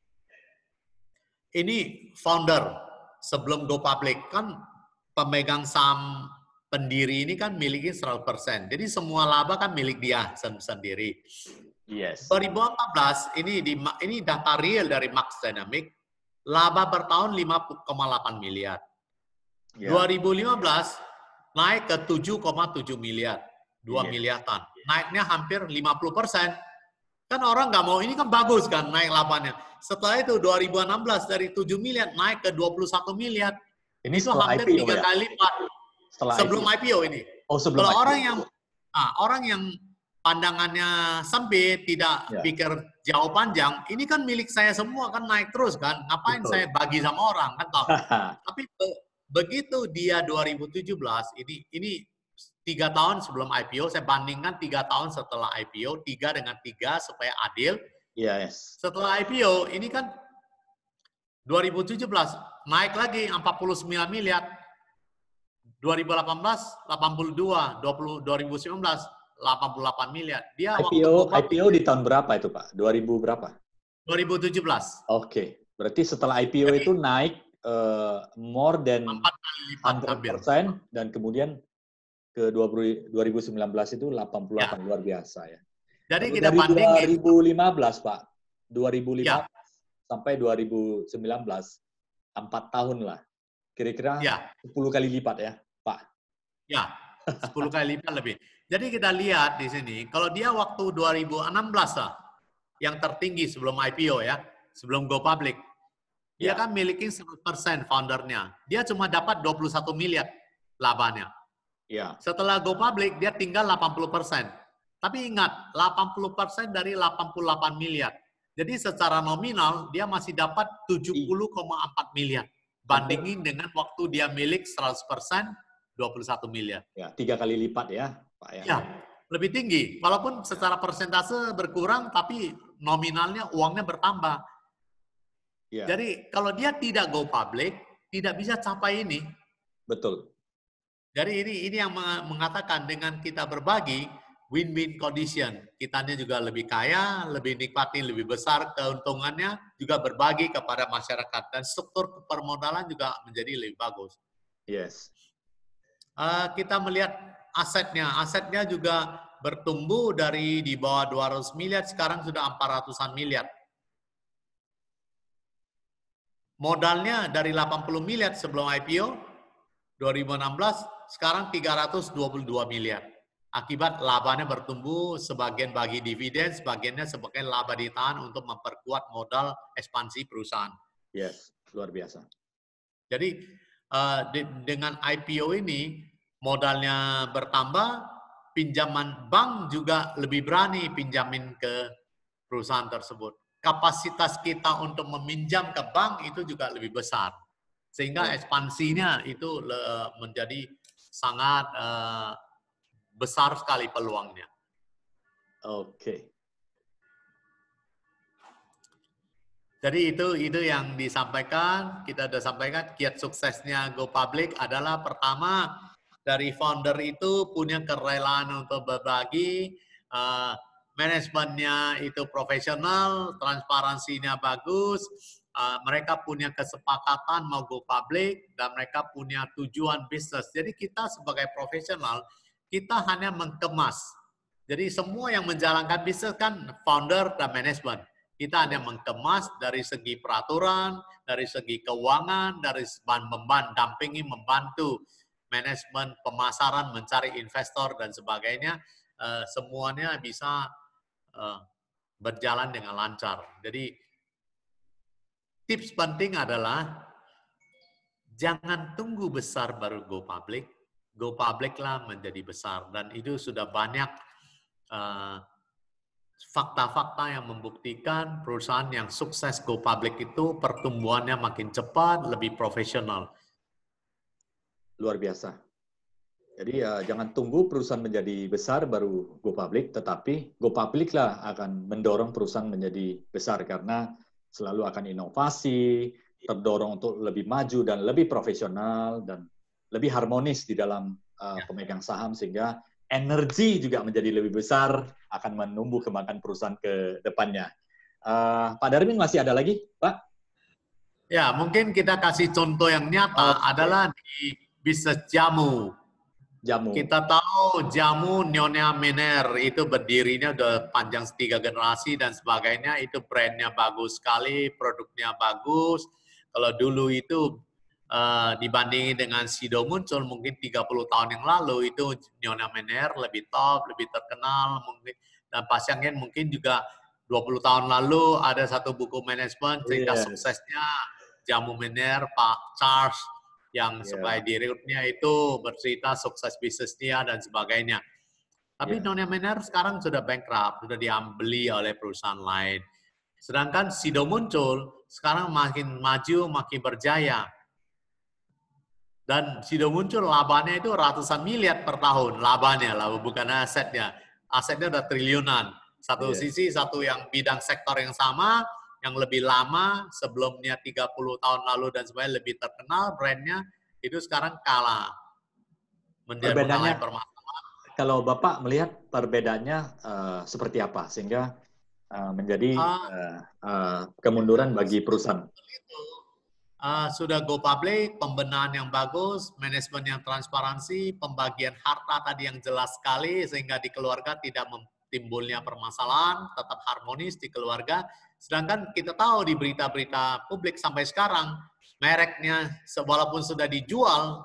Ini founder sebelum go public kan pemegang saham pendiri ini kan miliki 100%. Jadi semua laba kan milik dia sendiri. Yes. 2014 ini data real dari Max Dynamic, laba per tahun 5,8 miliar. 2015 naik ke 7,7 miliar, 2 miliaran. Naiknya hampir 50%. Kan orang nggak mau, ini kan bagus kan naik labanya. Setelah itu 2016 dari 7 miliar naik ke 21 miliar. Ini itu hampir 3 kali lipat. Sebelum IPO ini. Oh, sebelum Kalau IPO. orang yang pandangannya sempit, tidak pikir jauh panjang, ini kan milik saya semua kan naik terus kan. Ngapain saya bagi sama orang kan tahu. Tapi begitu dia 2017 ini 3 tahun sebelum IPO, saya bandingkan 3 tahun setelah IPO, 3 dengan 3 supaya adil. Yes. Setelah IPO, ini kan 2017 naik lagi 49 miliar. 2018 82, 2019 88 miliar. Dia IPO di tahun berapa itu Pak? 2000 berapa? 2017. Oke, berarti setelah IPO itu naik more than 4 kali lipat 100% dan kemudian ke 2019 itu 88 luar biasa ya. Jadi lalu kita dari bandingin 2015 Pak, 2015 sampai 2019 4 tahun lah. Kira-kira 10 kali lipat ya, Pak. Ya, 10 kali lipat lebih. Jadi kita lihat di sini, kalau dia waktu 2016 lah, yang tertinggi sebelum IPO ya, sebelum go public, dia kan miliki 100% foundernya. Dia cuma dapat 21 miliar labanya. Setelah go public, dia tinggal 80%. Tapi ingat, 80% dari 88 miliar. Jadi secara nominal, dia masih dapat 70,4 miliar. Bandingin dengan waktu dia milik 100%, 21 miliar. Ya, 3 kali lipat ya, Pak ya. Ya, lebih tinggi. Walaupun secara persentase berkurang, tapi nominalnya uangnya bertambah. Jadi kalau dia tidak go public, tidak bisa capai ini. Betul. Jadi ini yang mengatakan dengan kita berbagi, win-win condition. Kitanya juga lebih kaya, lebih nikmati, lebih besar keuntungannya, juga berbagi kepada masyarakat. Dan struktur permodalan juga menjadi lebih bagus. Yes. Kita melihat asetnya. Asetnya juga bertumbuh dari di bawah 200 miliar, sekarang sudah 400-an miliar. Modalnya dari 80 miliar sebelum IPO, 2016, sekarang 322 miliar. Akibat labanya bertumbuh, sebagian bagi dividen, sebagiannya sebagai laba ditahan untuk memperkuat modal ekspansi perusahaan. Yes, luar biasa. Jadi dengan IPO ini, modalnya bertambah, pinjaman bank juga lebih berani pinjamin ke perusahaan tersebut. Kapasitas kita untuk meminjam ke bank itu juga lebih besar. Sehingga ekspansinya itu menjadi sangat besar sekali peluangnya. Oke. Jadi itu yang disampaikan, kita sudah sampaikan kiat suksesnya go public adalah pertama dari founder itu punya kerelaan untuk berbagi, manajemennya itu profesional, transparansinya bagus, mereka punya kesepakatan mau go public, dan mereka punya tujuan bisnis. Jadi kita sebagai profesional, kita hanya mengemas. Jadi semua yang menjalankan bisnis kan founder dan manajemen. Kita hanya mengemas dari segi peraturan, dari segi keuangan, dari mendampingi, membantu manajemen, pemasaran, mencari investor, dan sebagainya. Semuanya bisa berjalan dengan lancar. Jadi tips penting adalah jangan tunggu besar baru go public. Go public lah menjadi besar. Dan itu sudah banyak fakta-fakta yang membuktikan perusahaan yang sukses go public itu pertumbuhannya makin cepat, lebih profesional. Luar biasa. Jadi jangan tunggu perusahaan menjadi besar baru go public, tetapi go public lah akan mendorong perusahaan menjadi besar karena selalu akan inovasi, terdorong untuk lebih maju dan lebih profesional dan lebih harmonis di dalam pemegang saham sehingga energi juga menjadi lebih besar akan menumbuh kembangkan perusahaan ke depannya. Pak Darmin masih ada lagi, Pak? Ya, mungkin kita kasih contoh yang nyata adalah di bisnis jamu. Jamu. Kita tahu jamu Nyonya Mener itu berdirinya udah panjang 3 generasi dan sebagainya. Itu brandnya bagus sekali, produknya bagus. Kalau dulu itu dibandingin dengan Sido Muncul mungkin 30 tahun yang lalu itu Nyonya Mener lebih top, lebih terkenal mungkin. Dan Pak Siang Yen mungkin juga 20 tahun lalu ada satu buku manajemen cerita suksesnya Jamu Mener, Pak Charles yang sebagai direkturnya itu bercerita sukses bisnisnya dan sebagainya. Tapi Nyonya Mener sekarang sudah bankrupt, sudah diambeli oleh perusahaan lain. Sedangkan Sido Muncul sekarang makin maju, makin berjaya. Dan Sido Muncul labanya itu ratusan miliar per tahun, labanya, bukan asetnya. Asetnya udah triliunan. Satu sisi, satu yang bidang sektor yang sama, yang lebih lama, sebelumnya 30 tahun lalu dan sebagainya lebih terkenal, brandnya, itu sekarang kalah. Perbedaannya, kalau Bapak melihat perbedaannya seperti apa sehingga menjadi kemunduran bagi perusahaan? Sudah go public, pembenahan yang bagus, manajemen yang transparansi, pembagian harta tadi yang jelas sekali sehingga di keluarga tidak timbulnya permasalahan, tetap harmonis di keluarga. Sedangkan kita tahu di berita-berita publik sampai sekarang, mereknya walaupun sudah dijual,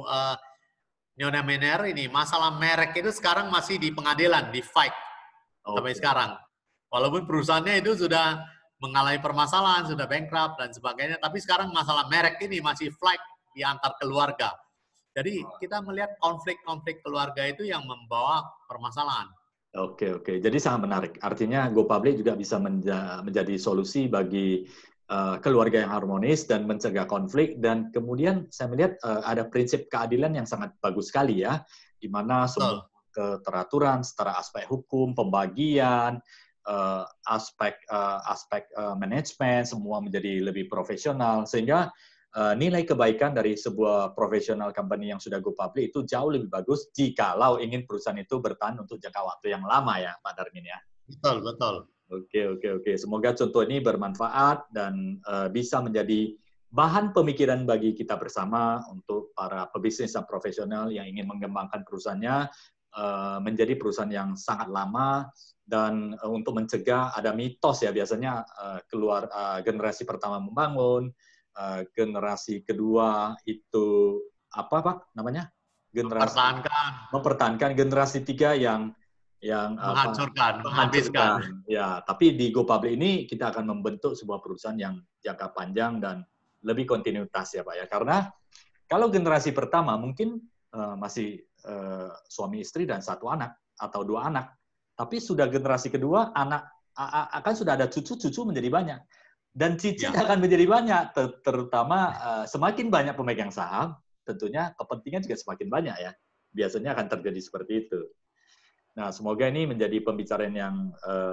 Nyonya Mener ini, masalah merek itu sekarang masih di pengadilan, di fight sampai sekarang. Walaupun perusahaannya itu sudah mengalami permasalahan, sudah bankrupt dan sebagainya, tapi sekarang masalah merek ini masih fight di antar keluarga. Jadi kita melihat konflik-konflik keluarga itu yang membawa permasalahan. Oke. Jadi sangat menarik. Artinya go public juga bisa menjadi solusi bagi keluarga yang harmonis dan mencegah konflik. Dan kemudian saya melihat ada prinsip keadilan yang sangat bagus sekali ya, di mana semua keteraturan secara aspek hukum, pembagian, aspek manajemen semua menjadi lebih profesional sehingga nilai kebaikan dari sebuah profesional company yang sudah go public itu jauh lebih bagus jikalau ingin perusahaan itu bertahan untuk jangka waktu yang lama ya, Pak Darmin ya. Betul. Oke. Semoga contoh ini bermanfaat dan bisa menjadi bahan pemikiran bagi kita bersama untuk para pebisnis dan profesional yang ingin mengembangkan perusahaannya menjadi perusahaan yang sangat lama dan untuk mencegah ada mitos ya biasanya keluar generasi pertama membangun, generasi kedua itu apa Pak namanya? Generasi mempertahankan, generasi tiga yang menghancurkan, menghabiskan. Ya, tapi di go public ini kita akan membentuk sebuah perusahaan yang jangka panjang dan lebih kontinuitas ya Pak ya. Karena kalau generasi pertama mungkin masih suami istri dan 1 anak atau 2 anak. Tapi sudah generasi kedua anak akan sudah ada cucu menjadi banyak. Dan cicit akan menjadi banyak, terutama semakin banyak pemegang saham, tentunya kepentingan juga semakin banyak ya. Biasanya akan terjadi seperti itu. Nah, semoga ini menjadi pembicaraan yang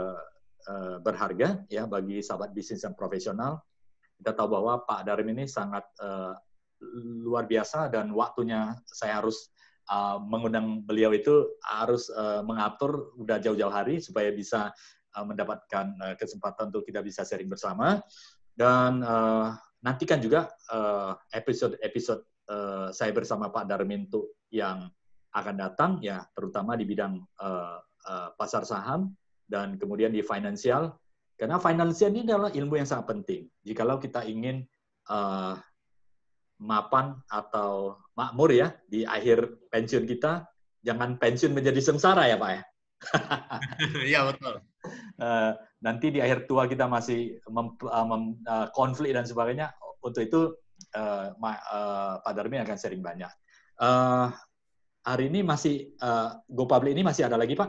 berharga ya bagi sahabat bisnis yang profesional. Kita tahu bahwa Pak Darmin ini sangat luar biasa dan waktunya saya harus mengundang beliau itu harus mengatur udah jauh-jauh hari supaya bisa mendapatkan kesempatan untuk kita bisa sharing bersama dan nantikan juga episode saya bersama Pak Darmin tuh yang akan datang ya terutama di bidang pasar saham dan kemudian di finansial karena finansial ini adalah ilmu yang sangat penting jikalau kita ingin mapan atau makmur ya di akhir pensiun kita jangan pensiun menjadi sengsara ya Pak ya. Iya betul. Nanti di akhir tua kita masih konflik dan sebagainya. Untuk itu Pak Darmin akan sharing banyak. Hari ini masih Go Public ini masih ada lagi Pak?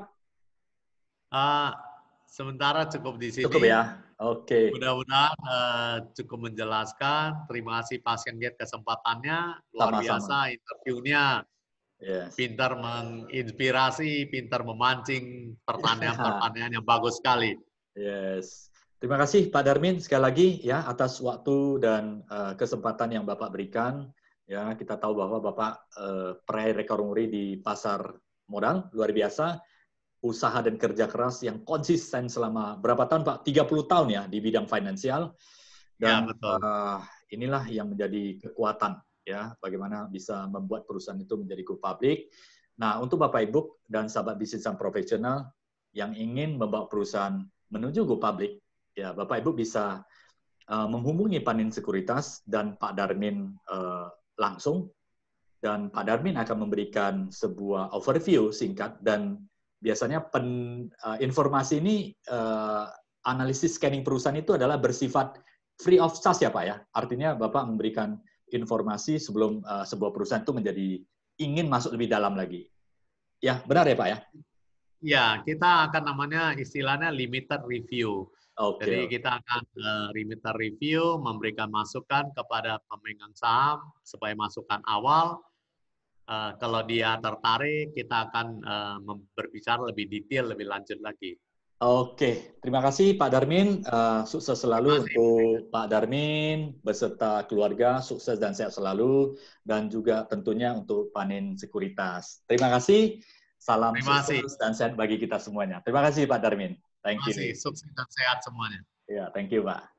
Sementara cukup di sini. Cukup ya. Oke. Mudah-mudahan cukup menjelaskan. Terima kasih Pak Siang kesempatannya. Luar biasa interviewnya. Yes. pintar menginspirasi, pintar memancing pertanyaan-pertanyaan yang bagus sekali. Yes. Terima kasih Pak Darmin sekali lagi ya atas waktu dan kesempatan yang Bapak berikan. Ya, kita tahu bahwa Bapak peraih rekor muri di pasar modal luar biasa, usaha dan kerja keras yang konsisten selama berapa tahun Pak? 30 tahun ya di bidang finansial. Ya, Dan betul. inilah yang menjadi kekuatan ya, bagaimana bisa membuat perusahaan itu menjadi go public. Nah, untuk Bapak Ibu dan sahabat bisnis yang profesional yang ingin membawa perusahaan menuju go public, ya Bapak Ibu bisa menghubungi Panin Sekuritas dan Pak Darmin langsung, dan Pak Darmin akan memberikan sebuah overview singkat, dan biasanya informasi ini analisis scanning perusahaan itu adalah bersifat free of charge ya Pak ya. Artinya Bapak memberikan informasi sebelum sebuah perusahaan itu menjadi ingin masuk lebih dalam lagi. Ya, benar ya Pak ya? Ya, kita akan namanya istilahnya limited review. Jadi Oke. kita akan limited review, memberikan masukan kepada pemegang saham supaya masukan awal. Kalau dia tertarik, kita akan berbicara lebih detail, lebih lanjut lagi. Oke, terima kasih Pak Darmin. Sukses Terima selalu kasih. untuk Pak Darmin beserta keluarga, sukses dan sehat selalu, dan juga tentunya untuk Panin Sekuritas. Terima kasih, salam Terima kasih. sukses dan sehat bagi kita semuanya. Terima kasih Pak Darmin. Thank Terima kasih. you. Sukses dan sehat semuanya. Ya, thank you Pak.